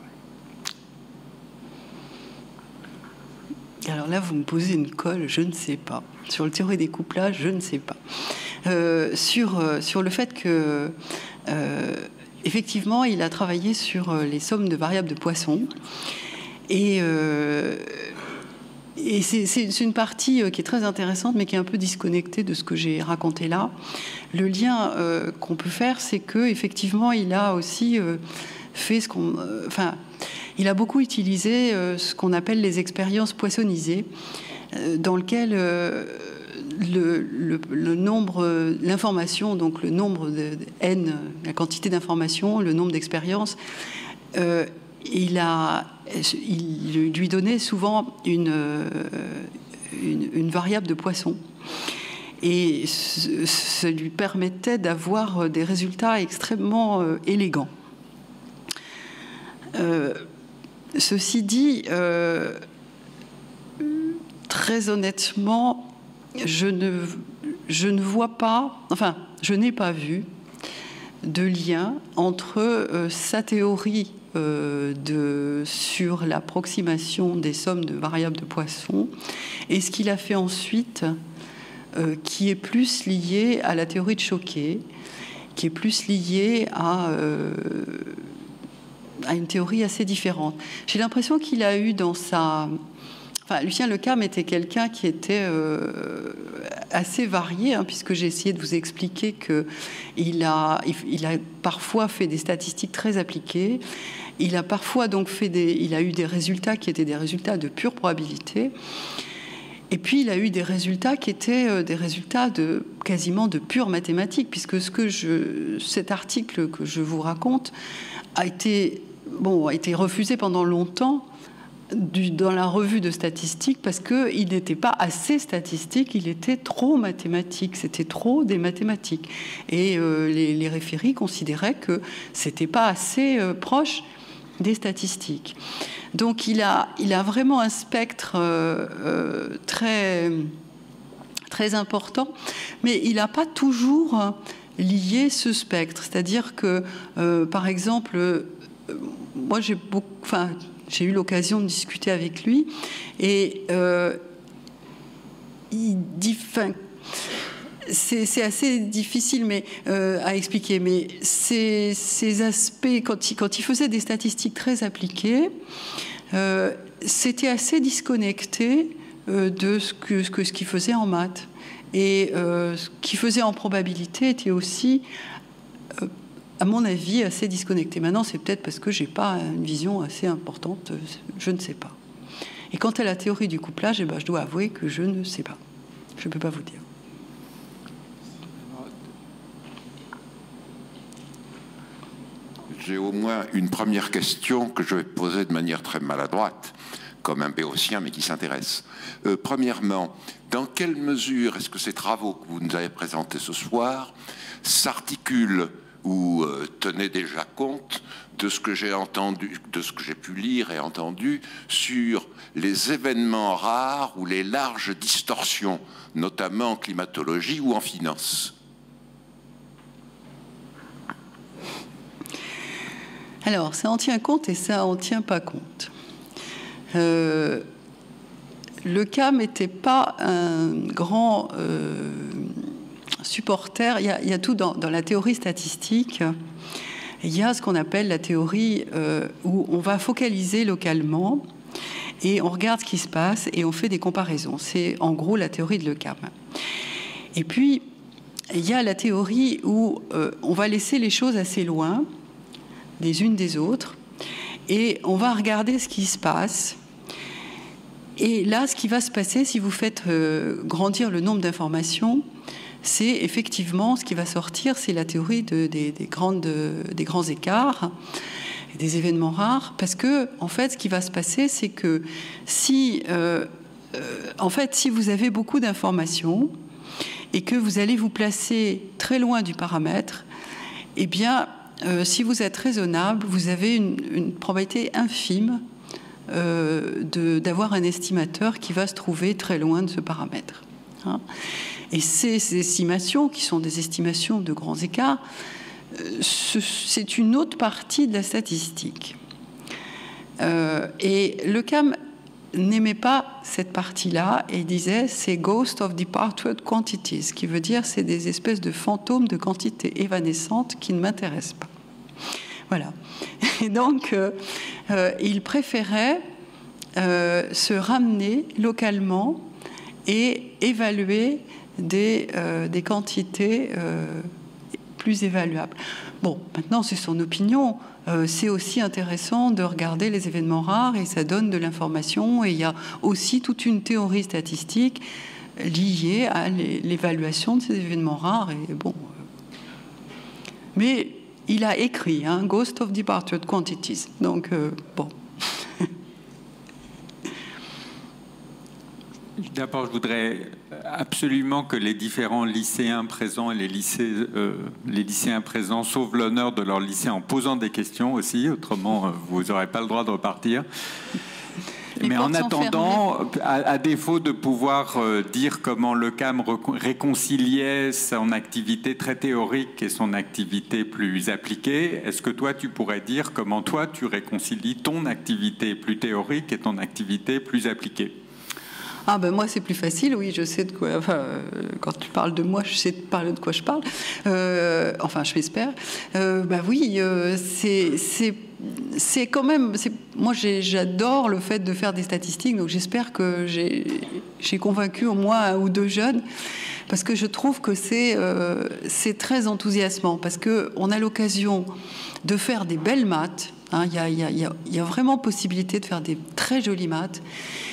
Alors là, vous me posez une colle, je ne sais pas. Sur la théorie des couplages, je ne sais pas. Euh, sur, euh, sur le fait que, euh, effectivement, il a travaillé sur les sommes de variables de Poisson. Et, euh, et c'est, c'est une partie qui est très intéressante, mais qui est un peu disconnectée de ce que j'ai raconté là. Le lien euh, qu'on peut faire, c'est qu'effectivement, il a aussi euh, fait ce qu'on... Euh, enfin, il a beaucoup utilisé euh, ce qu'on appelle les expériences poissonnisées, euh, dans lequel euh, le, le, le nombre, euh, l'information, donc le nombre de, de n, la quantité d'informations, le nombre d'expériences, euh, il, a, il lui donnait souvent une, une, une variable de Poisson. Et ça lui permettait d'avoir des résultats extrêmement euh, élégants. Euh, ceci dit, euh, très honnêtement, je ne, je ne vois pas, enfin, je n'ai pas vu de lien entre euh, sa théorie euh, de, sur l'approximation des sommes de variables de Poisson et ce qu'il a fait ensuite, euh, qui est plus lié à la théorie de Choquet, qui est plus lié à... Euh, à une théorie assez différente. J'ai l'impression qu'il a eu dans sa... Enfin, Lucien Le Cam était quelqu'un qui était euh, assez varié, hein, puisque j'ai essayé de vous expliquer qu'il a, il a parfois fait des statistiques très appliquées. Il a parfois donc fait des... Il a eu des résultats qui étaient des résultats de pure probabilité. Et puis, il a eu des résultats qui étaient des résultats de, quasiment de pure mathématiques, puisque ce que je, cet article que je vous raconte a été... Bon, a été refusé pendant longtemps du, dans la revue de statistiques parce qu'il n'était pas assez statistique, il était trop mathématique, c'était trop des mathématiques. Et euh, les, les référés considéraient que c'était pas assez euh, proche des statistiques. Donc il a, il a vraiment un spectre euh, euh, très, très important, mais il n'a pas toujours lié ce spectre. C'est-à-dire que, euh, par exemple, moi, j'ai beaucoup, enfin, j'ai eu l'occasion de discuter avec lui, et euh, il dit, enfin, c'est, c'est assez difficile, mais euh, à expliquer. Mais ces, ces aspects, quand il, quand il faisait des statistiques très appliquées, euh, c'était assez disconnecté euh, de ce que, ce que ce qu'il faisait en maths, et euh, ce qu'il faisait en probabilité était aussi euh, à mon avis, assez disconnecté. Maintenant, c'est peut-être parce que je n'ai pas une vision assez importante, je ne sais pas. Et quant à la théorie du couplage, eh ben, je dois avouer que je ne sais pas. Je ne peux pas vous dire. J'ai au moins une première question que je vais poser de manière très maladroite, comme un béotien, mais qui s'intéresse. Euh, premièrement, dans quelle mesure est-ce que ces travaux que vous nous avez présentés ce soir s'articulent ou euh, tenait déjà compte de ce que j'ai entendu, de ce que j'ai pu lire et entendu sur les événements rares ou les larges distorsions, notamment en climatologie ou en finance? Alors, ça en tient compte et ça en tient pas compte. Euh, Le Cam n'était pas un grand... Euh, supporter, il y a, il y a tout dans, dans la théorie statistique. Il y a ce qu'on appelle la théorie euh, où on va focaliser localement et on regarde ce qui se passe et on fait des comparaisons. C'est en gros la théorie de Le Cam. Et puis, il y a la théorie où euh, on va laisser les choses assez loin des unes des autres et on va regarder ce qui se passe. Et là, ce qui va se passer si vous faites euh, grandir le nombre d'informations, c'est effectivement ce qui va sortir, c'est la théorie de, des, des, grandes, des grands écarts, des événements rares, parce que en fait, ce qui va se passer, c'est que si, euh, euh, en fait, si vous avez beaucoup d'informations et que vous allez vous placer très loin du paramètre, eh bien, euh, si vous êtes raisonnable, vous avez une, une probabilité infime euh, de, d'avoir un estimateur qui va se trouver très loin de ce paramètre. Hein. Et ces, ces estimations, qui sont des estimations de grands écarts, euh, ce, c'est une autre partie de la statistique. Euh, et le C A M n'aimait pas cette partie-là et disait c'est Ghost of Departed Quantities, ce qui veut dire c'est des espèces de fantômes de quantités évanescentes qui ne m'intéressent pas. Voilà. Et donc, euh, euh, il préférait euh, se ramener localement et évaluer des, euh, des quantités euh, plus évaluables. Bon, maintenant, c'est son opinion. Euh, c'est aussi intéressant de regarder les événements rares et ça donne de l'information. Et il y a aussi toute une théorie statistique liée à l'évaluation de ces événements rares. Et bon, euh... mais il a écrit hein, Ghost of Departed Quantities. Donc, euh, bon. D'abord, je voudrais absolument que les différents lycéens présents et les, lycées, euh, les lycéens présents sauvent l'honneur de leur lycée en posant des questions aussi, autrement euh, vous n'aurez pas le droit de repartir. Les Mais en attendant, à, à défaut de pouvoir euh, dire comment le C A M réconciliait son activité très théorique et son activité plus appliquée, est-ce que toi tu pourrais dire comment toi tu réconcilies ton activité plus théorique et ton activité plus appliquée? Ah ben moi c'est plus facile, oui, je sais de quoi. Enfin, euh, quand tu parles de moi, je sais de parler de quoi je parle. Euh, enfin, je m'espère. Euh, ben oui, euh, c'est c'est c'est quand même. Moi, j'adore le fait de faire des statistiques, donc j'espère que j'ai j'ai convaincu au moins un ou deux jeunes, parce que je trouve que c'est euh, c'est très enthousiasmant, parce que on a l'occasion de faire des belles maths. Hein, il y a, il y a, il y a vraiment possibilité de faire des très jolies maths.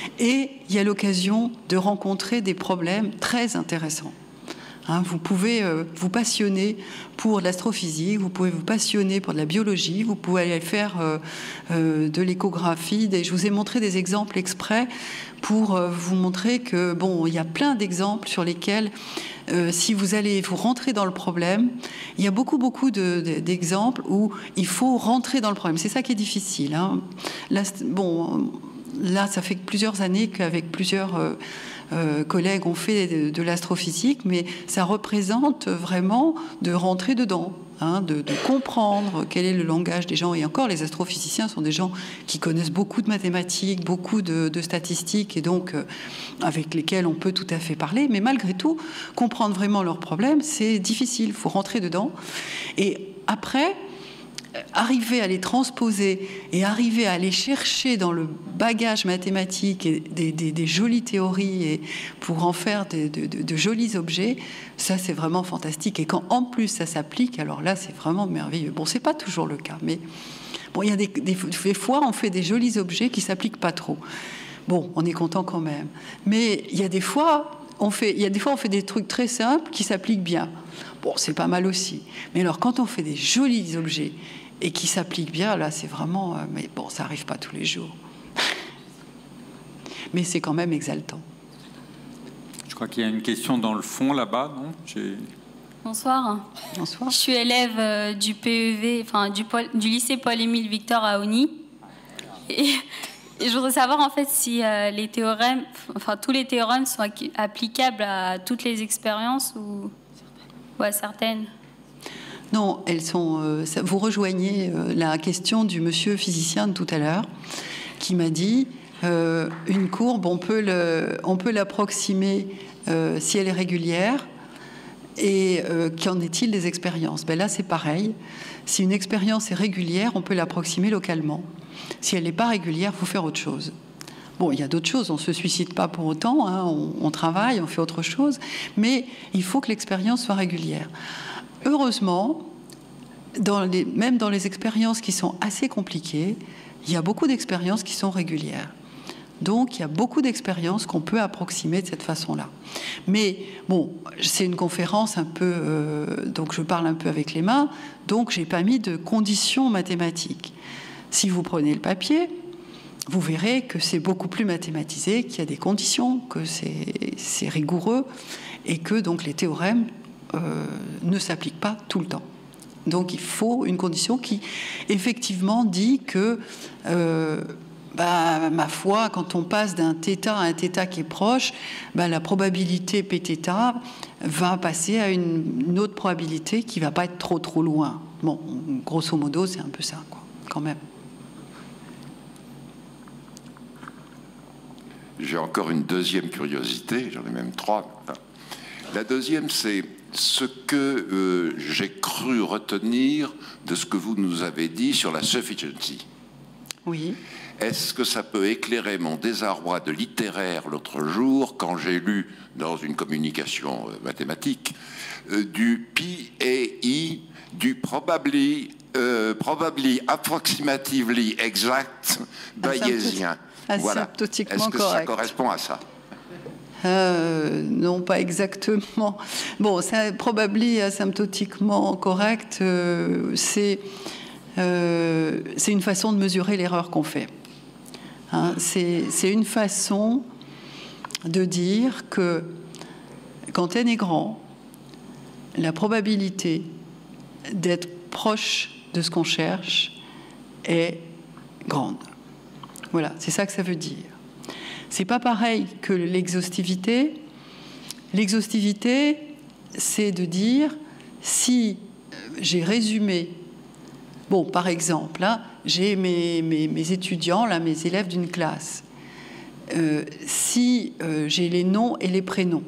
Et il y a l'occasion de rencontrer des problèmes très intéressants. Hein, vous pouvez euh, vous passionner pour l'astrophysique, vous pouvez vous passionner pour de la biologie, vous pouvez aller faire euh, euh, de l'échographie. Des... Je vous ai montré des exemples exprès pour euh, vous montrer que bon, il y a plein d'exemples sur lesquels, euh, si vous allez vous rentrer dans le problème, il y a beaucoup beaucoup de, de, d'exemples où il faut rentrer dans le problème. C'est ça qui est difficile. Hein. Là, bon. Là, ça fait plusieurs années qu'avec plusieurs euh, euh, collègues, on fait de, de l'astrophysique, mais ça représente vraiment de rentrer dedans, hein, de, de comprendre quel est le langage des gens. Et encore, les astrophysiciens sont des gens qui connaissent beaucoup de mathématiques, beaucoup de, de statistiques, et donc euh, avec lesquels on peut tout à fait parler. Mais malgré tout, comprendre vraiment leurs problèmes, c'est difficile. Il faut rentrer dedans. Et après, arriver à les transposer et arriver à aller chercher dans le bagage mathématique et des, des, des jolies théories et pour en faire de, de, de, de jolis objets, ça c'est vraiment fantastique. Et quand en plus ça s'applique, alors là c'est vraiment merveilleux. Bon, c'est pas toujours le cas, mais bon, il y a des, des, des fois on fait des jolis objets qui s'appliquent pas trop. Bon, on est content quand même. Mais il y a des fois on fait, il y a des fois on fait des trucs très simples qui s'appliquent bien. Bon, c'est pas mal aussi. Mais alors quand on fait des jolis objets et qui s'applique bien, là, c'est vraiment... Euh, mais bon, ça n'arrive pas tous les jours. Mais c'est quand même exaltant. Je crois qu'il y a une question dans le fond, là-bas, non? Bonsoir. Bonsoir. Je suis élève euh, du P E V, enfin, du, du lycée Paul-Émile Victor à Osny. Et, et je voudrais savoir, en fait, si euh, les théorèmes, enfin, tous les théorèmes sont applicables à toutes les expériences ou, ou à certaines. Non, elles sont. Euh, ça, vous rejoignez euh, la question du monsieur physicien de tout à l'heure, qui m'a dit euh, une courbe, on peut le, on peut l'approximer euh, si elle est régulière. Et euh, qu'en est-il des expériences? Ben là, c'est pareil. Si une expérience est régulière, on peut l'approximer localement. Si elle n'est pas régulière, il faut faire autre chose. Bon, il y a d'autres choses. On ne se suicide pas pour autant. Hein, on, on travaille, on fait autre chose. Mais il faut que l'expérience soit régulière. Heureusement, dans les, même dans les expériences qui sont assez compliquées, il y a beaucoup d'expériences qui sont régulières. Donc, il y a beaucoup d'expériences qu'on peut approximer de cette façon-là. Mais, bon, c'est une conférence un peu... Euh, donc, je parle un peu avec les mains. Donc, je n'ai pas mis de conditions mathématiques. Si vous prenez le papier, vous verrez que c'est beaucoup plus mathématisé, qu'il y a des conditions, que c'est rigoureux. et que donc les théorèmes euh, ne s'appliquent pas tout le temps. Donc il faut une condition qui effectivement dit que, euh, bah, ma foi, quand on passe d'un θ à un θ qui est proche, bah, la probabilité Pθ va passer à une, une autre probabilité qui ne va pas être trop trop loin. Bon, grosso modo, c'est un peu ça, quoi, quand même. J'ai encore une deuxième curiosité, j'en ai même trois. La deuxième, c'est ce que euh, j'ai cru retenir de ce que vous nous avez dit sur la sufficiency. Oui. Est-ce que ça peut éclairer mon désarroi de littéraire l'autre jour, quand j'ai lu dans une communication euh, mathématique euh, du P A I, du probably, euh, probably approximatively exact bayésien. Voilà. Est-ce que ça correspond à ça? Euh, non, pas exactement. Bon, c'est probablement asymptotiquement correct. Euh, c'est euh, c'est une façon de mesurer l'erreur qu'on fait. Hein, c'est une façon de dire que quand n est grand, la probabilité d'être proche de ce qu'on cherche est grande. Voilà, c'est ça que ça veut dire. C'est pas pareil que l'exhaustivité. L'exhaustivité, c'est de dire si j'ai résumé. Bon, par exemple, là, j'ai mes, mes, mes étudiants, là, mes élèves d'une classe. Euh, si euh, j'ai les noms et les prénoms,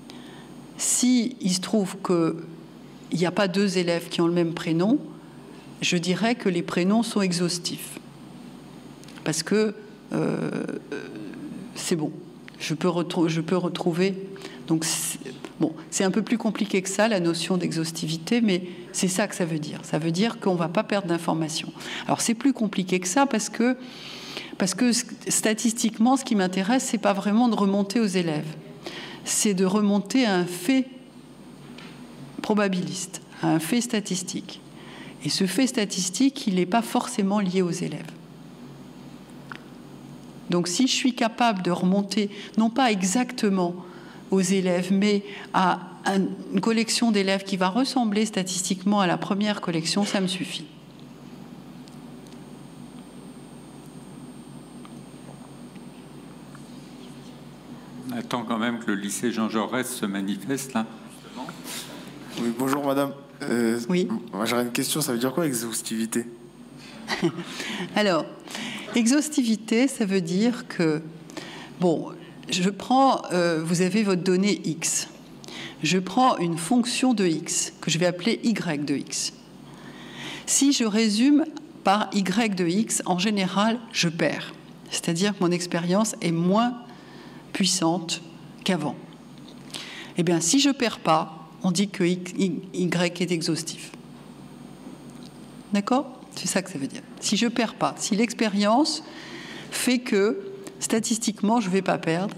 si il se trouve qu'il n'y a pas deux élèves qui ont le même prénom, je dirais que les prénoms sont exhaustifs. Parce que euh, c'est bon, je peux, je peux retrouver. Donc, bon, c'est un peu plus compliqué que ça, la notion d'exhaustivité, mais c'est ça que ça veut dire. Ça veut dire qu'on ne va pas perdre d'informations. Alors, c'est plus compliqué que ça parce que, parce que statistiquement, ce qui m'intéresse, ce n'est pas vraiment de remonter aux élèves. C'est de remonter à un fait probabiliste, à un fait statistique. Et ce fait statistique, il n'est pas forcément lié aux élèves. Donc si je suis capable de remonter, non pas exactement aux élèves, mais à une collection d'élèves qui va ressembler statistiquement à la première collection, ça me suffit. On attend quand même que le lycée Jean Jaurès se manifeste, là. Oui, bonjour madame. Euh, oui. Moi j'aurais une question, ça veut dire quoi exhaustivité? Alors, exhaustivité, ça veut dire que, bon, je prends, euh, vous avez votre donnée X. Je prends une fonction de X, que je vais appeler Y de X. Si je résume par Y de X, en général, je perds. C'est-à-dire que mon expérience est moins puissante qu'avant. Eh bien, si je ne perds pas, on dit que Y est exhaustif. D'accord ? C'est ça que ça veut dire. Si je ne perds pas, si l'expérience fait que, statistiquement, je ne vais pas perdre.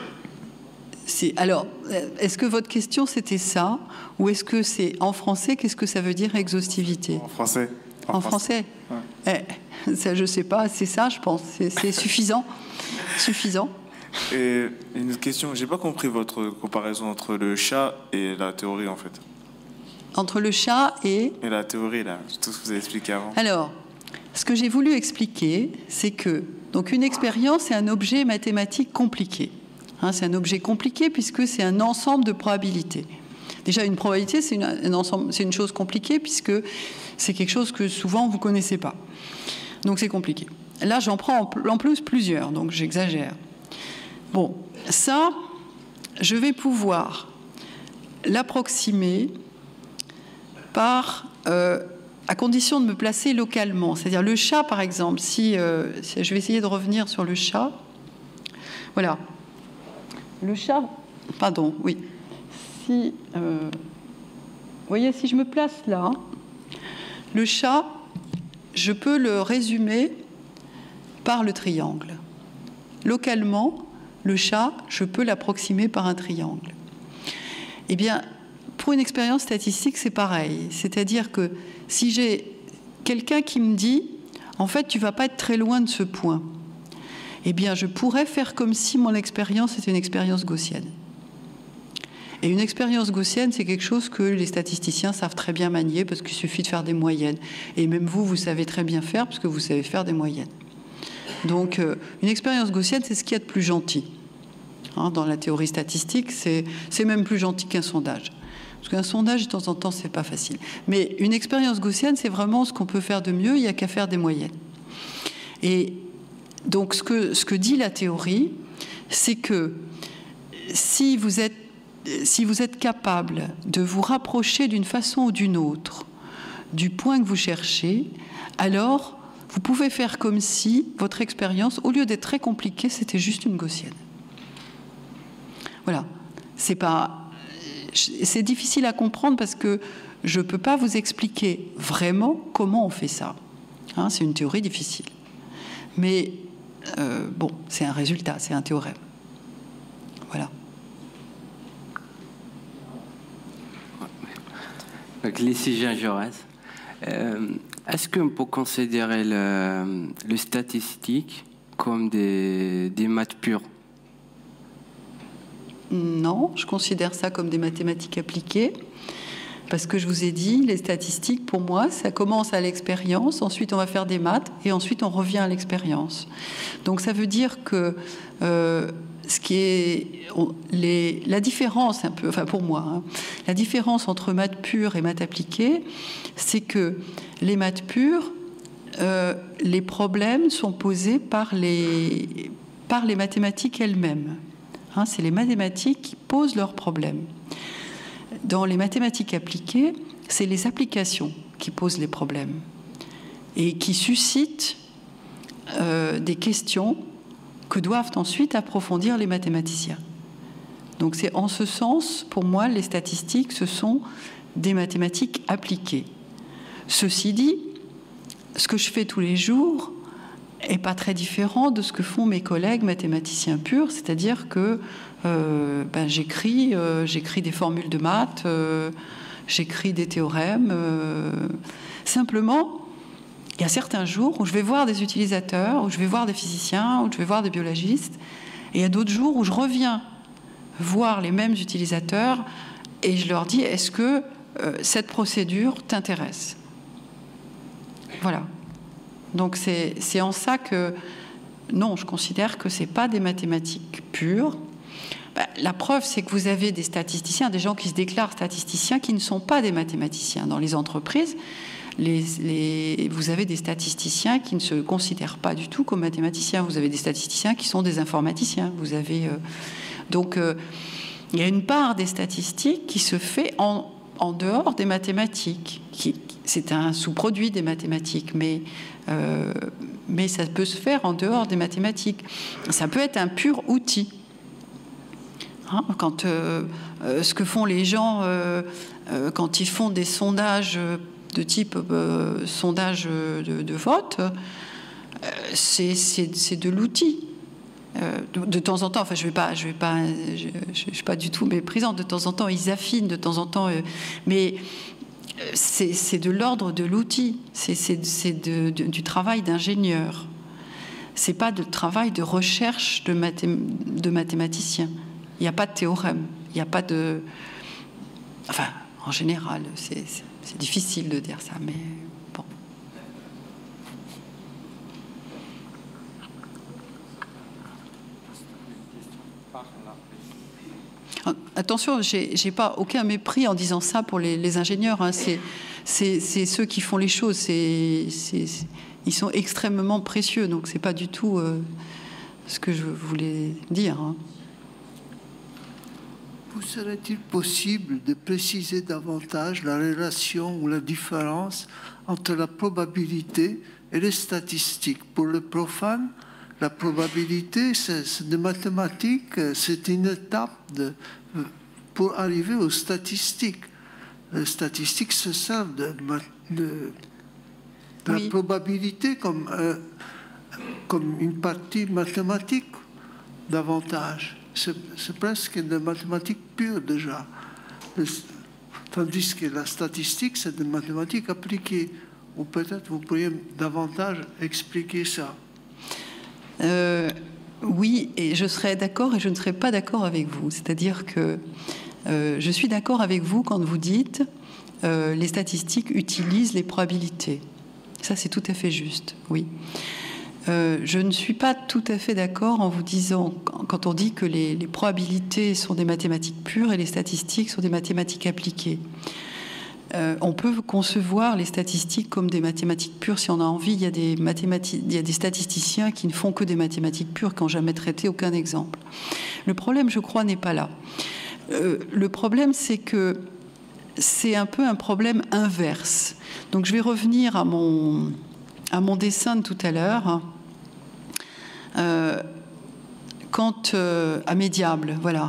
Alors, est-ce que votre question, c'était ça? Ou est-ce que c'est en français, qu'est-ce que ça veut dire exhaustivité? En français. En, en français, français. Ouais. Eh, ça, je ne sais pas, c'est ça, je pense. C'est suffisant. Suffisant. Et une question, je n'ai pas compris votre comparaison entre le chat et la théorie, en fait. Entre le chat et... Et la théorie, là, tout ce que vous avez expliqué avant. Alors, ce que j'ai voulu expliquer, c'est que donc une expérience est un objet mathématique compliqué. Hein, c'est un objet compliqué puisque c'est un ensemble de probabilités. Déjà, une probabilité, c'est une, un ensemble, c'est une chose compliquée puisque c'est quelque chose que souvent vous ne connaissez pas. Donc c'est compliqué. Là, j'en prends en plus plusieurs, donc j'exagère. Bon, ça, je vais pouvoir l'approximer par, euh, à condition de me placer localement. C'est-à-dire le chat, par exemple, si, euh, si je vais essayer de revenir sur le chat. Voilà. Le chat, pardon, oui. Si, euh, vous voyez, si je me place là, le chat, je peux le résumer par le triangle. Localement, le chat, je peux l'approximer par un triangle. Eh bien, pour une expérience statistique, c'est pareil. C'est-à-dire que si j'ai quelqu'un qui me dit « En fait, tu ne vas pas être très loin de ce point », eh bien, je pourrais faire comme si mon expérience était une expérience gaussienne. Et une expérience gaussienne, c'est quelque chose que les statisticiens savent très bien manier parce qu'il suffit de faire des moyennes. Et même vous, vous savez très bien faire parce que vous savez faire des moyennes. Donc, euh, une expérience gaussienne, c'est ce qu'il y a de plus gentil. Hein, dans la théorie statistique, c'est même plus gentil qu'un sondage. Parce qu'un sondage, de temps en temps, c'est pas facile. Mais une expérience gaussienne, c'est vraiment ce qu'on peut faire de mieux, il n'y a qu'à faire des moyennes. Et donc, ce que, ce que dit la théorie, c'est que si vous êtes, si vous êtes capable de vous rapprocher d'une façon ou d'une autre du point que vous cherchez, alors vous pouvez faire comme si votre expérience, au lieu d'être très compliquée, c'était juste une gaussienne. Voilà. C'est pas... C'est difficile à comprendre parce que je ne peux pas vous expliquer vraiment comment on fait ça. Hein, c'est une théorie difficile. Mais euh, bon, c'est un résultat, c'est un théorème. Voilà. Donc, ici Jean Jaurès. Euh, Est-ce qu'on peut considérer le, le statistique comme des, des maths pures? Non, je considère ça comme des mathématiques appliquées. Parce que je vous ai dit, les statistiques, pour moi, ça commence à l'expérience, ensuite on va faire des maths, et ensuite on revient à l'expérience. Donc ça veut dire que euh, ce qui est on, les, la différence, un peu, enfin pour moi, hein, la différence entre maths pures et maths appliquées, c'est que les maths pures, euh, les problèmes sont posés par les, par les mathématiques elles-mêmes. Hein, c'est les mathématiques qui posent leurs problèmes. Dans les mathématiques appliquées, c'est les applications qui posent les problèmes et qui suscitent euh, des questions que doivent ensuite approfondir les mathématiciens. Donc c'est en ce sens, pour moi, les statistiques, ce sont des mathématiques appliquées. Ceci dit, ce que je fais tous les jours n'est pas très différent de ce que font mes collègues mathématiciens purs, c'est-à-dire que euh, ben, j'écris euh, j'écris des formules de maths, euh, j'écris des théorèmes. Euh, simplement, il y a certains jours où je vais voir des utilisateurs, où je vais voir des physiciens, où je vais voir des biologistes, et il y a d'autres jours où je reviens voir les mêmes utilisateurs et je leur dis, est-ce que euh, cette procédure t'intéresse? Voilà. Donc c'est en ça que, non, je considère que ce n'est pas des mathématiques pures. Ben, la preuve, c'est que vous avez des statisticiens, des gens qui se déclarent statisticiens, qui ne sont pas des mathématiciens. Dans les entreprises, les, les, vous avez des statisticiens qui ne se considèrent pas du tout comme mathématiciens. Vous avez des statisticiens qui sont des informaticiens. Vous avez, euh, donc, euh, il y a une part des statistiques qui se fait en, en dehors des mathématiques. C'est un sous-produit des mathématiques, mais... Euh, mais ça peut se faire en dehors des mathématiques. Ça peut être un pur outil. Hein, quand, euh, euh, ce que font les gens euh, euh, quand ils font des sondages de type euh, sondage de, de vote, euh, c'est de l'outil. Euh, de, de temps en temps, enfin je ne vais pas, je vais pas, je, je, je suis pas du tout méprisante. De temps en temps, ils affinent. De temps en temps, euh, mais c'est de l'ordre de l'outil, c'est du travail d'ingénieur. C'est pas de travail de recherche de, mathé de mathématicien. Il n'y a pas de théorème, il n'y a pas de... Enfin, en général, c'est difficile de dire ça, mais bon. Attention, j'ai pas aucun mépris en disant ça pour les, les ingénieurs. Hein. C'est ceux qui font les choses. C'est, c'est, ils sont extrêmement précieux. Donc c'est pas du tout euh, ce que je voulais dire. Hein. Vous serait-il possible de préciser davantage la relation ou la différence entre la probabilité et les statistiques? Pour le profane, la probabilité, c'est des mathématiques, c'est une étape de, pour arriver aux statistiques. Les statistiques se servent de, de, de oui. la probabilité comme, euh, comme une partie mathématique davantage. C'est presque des mathématiques pures déjà. Tandis que la statistique, c'est des mathématiques appliquées. Ou peut-être vous pourriez davantage expliquer ça. Euh, oui, et je serais d'accord et je ne serais pas d'accord avec vous. C'est-à-dire que Euh, je suis d'accord avec vous quand vous dites euh, les statistiques utilisent les probabilités. Ça, c'est tout à fait juste, oui. Euh, je ne suis pas tout à fait d'accord en vous disant, quand on dit que les, les probabilités sont des mathématiques pures et les statistiques sont des mathématiques appliquées. Euh, on peut concevoir les statistiques comme des mathématiques pures si on a envie. Il y a des mathématiques, il y a des statisticiens qui ne font que des mathématiques pures, qui n'ont jamais traité aucun exemple. Le problème, je crois, n'est pas là. Euh, le problème, c'est que c'est un peu un problème inverse. Donc, je vais revenir à mon, à mon dessin de tout à l'heure. Euh, quand euh, à mes diables, voilà.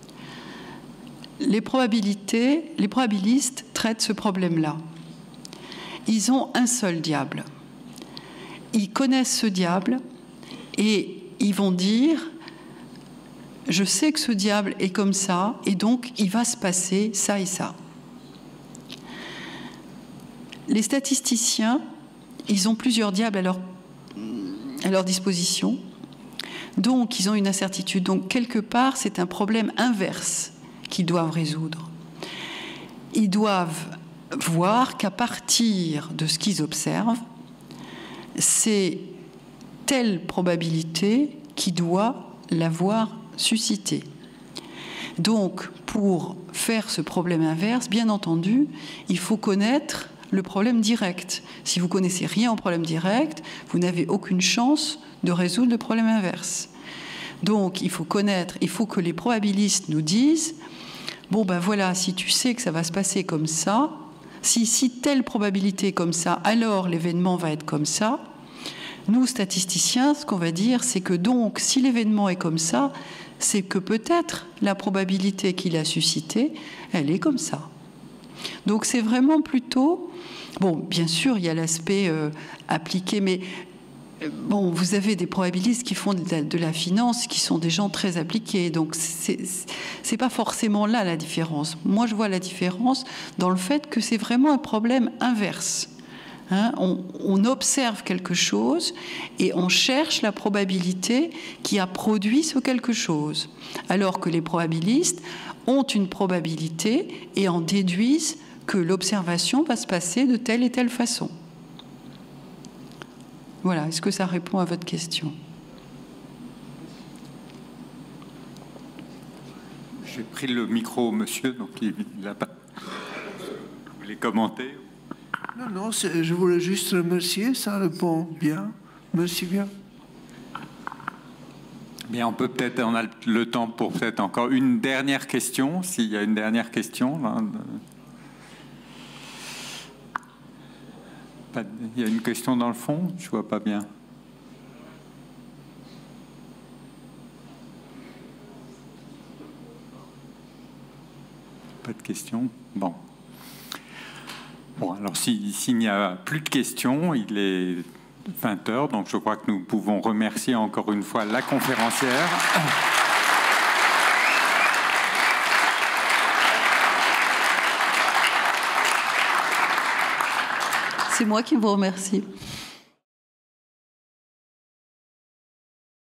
Les probabilités, les probabilistes traitent ce problème-là. Ils ont un seul diable. Ils connaissent ce diable et ils vont dire « Je sais que ce diable est comme ça et donc il va se passer ça et ça ». Les statisticiens, ils ont plusieurs diables à leur, à leur disposition. Donc, ils ont une incertitude. Donc, quelque part, c'est un problème inverse qu'ils doivent résoudre. Ils doivent voir qu'à partir de ce qu'ils observent, c'est telle probabilité qui doit l'avoir suscité. Donc, pour faire ce problème inverse, bien entendu, il faut connaître le problème direct. Si vous ne connaissez rien au problème direct, vous n'avez aucune chance de résoudre le problème inverse. Donc, il faut connaître, il faut que les probabilistes nous disent « Bon, ben voilà, si tu sais que ça va se passer comme ça, si, si telle probabilité est comme ça, alors l'événement va être comme ça. » Nous, statisticiens, ce qu'on va dire, c'est que donc, si l'événement est comme ça, c'est que peut-être la probabilité qu'il a suscitée, elle est comme ça. Donc, c'est vraiment plutôt... Bon, bien sûr, il y a l'aspect euh, appliqué, mais... Bon, vous avez des probabilistes qui font de la, de la finance, qui sont des gens très appliqués. Donc, c'est, c'est pas forcément là la différence. Moi, je vois la différence dans le fait que c'est vraiment un problème inverse. Hein, on, on observe quelque chose et on cherche la probabilité qui a produit ce quelque chose. Alors que les probabilistes ont une probabilité et en déduisent que l'observation va se passer de telle et telle façon. Voilà, est-ce que ça répond à votre question? J'ai pris le micro au monsieur, donc il n'a pas... Vous voulez commenter? Non, non, je voulais juste remercier, ça répond bien. Merci bien. Bien, on peut peut-être, on a le temps pour peut-être encore une dernière question, s'il y a une dernière question. Là. Il y a une question dans le fond, je ne vois pas bien. Pas de questions? Bon. Bon, alors s'il si, n'y a plus de questions, il est vingt heures, donc je crois que nous pouvons remercier encore une fois la conférencière. C'est moi qui vous remercie.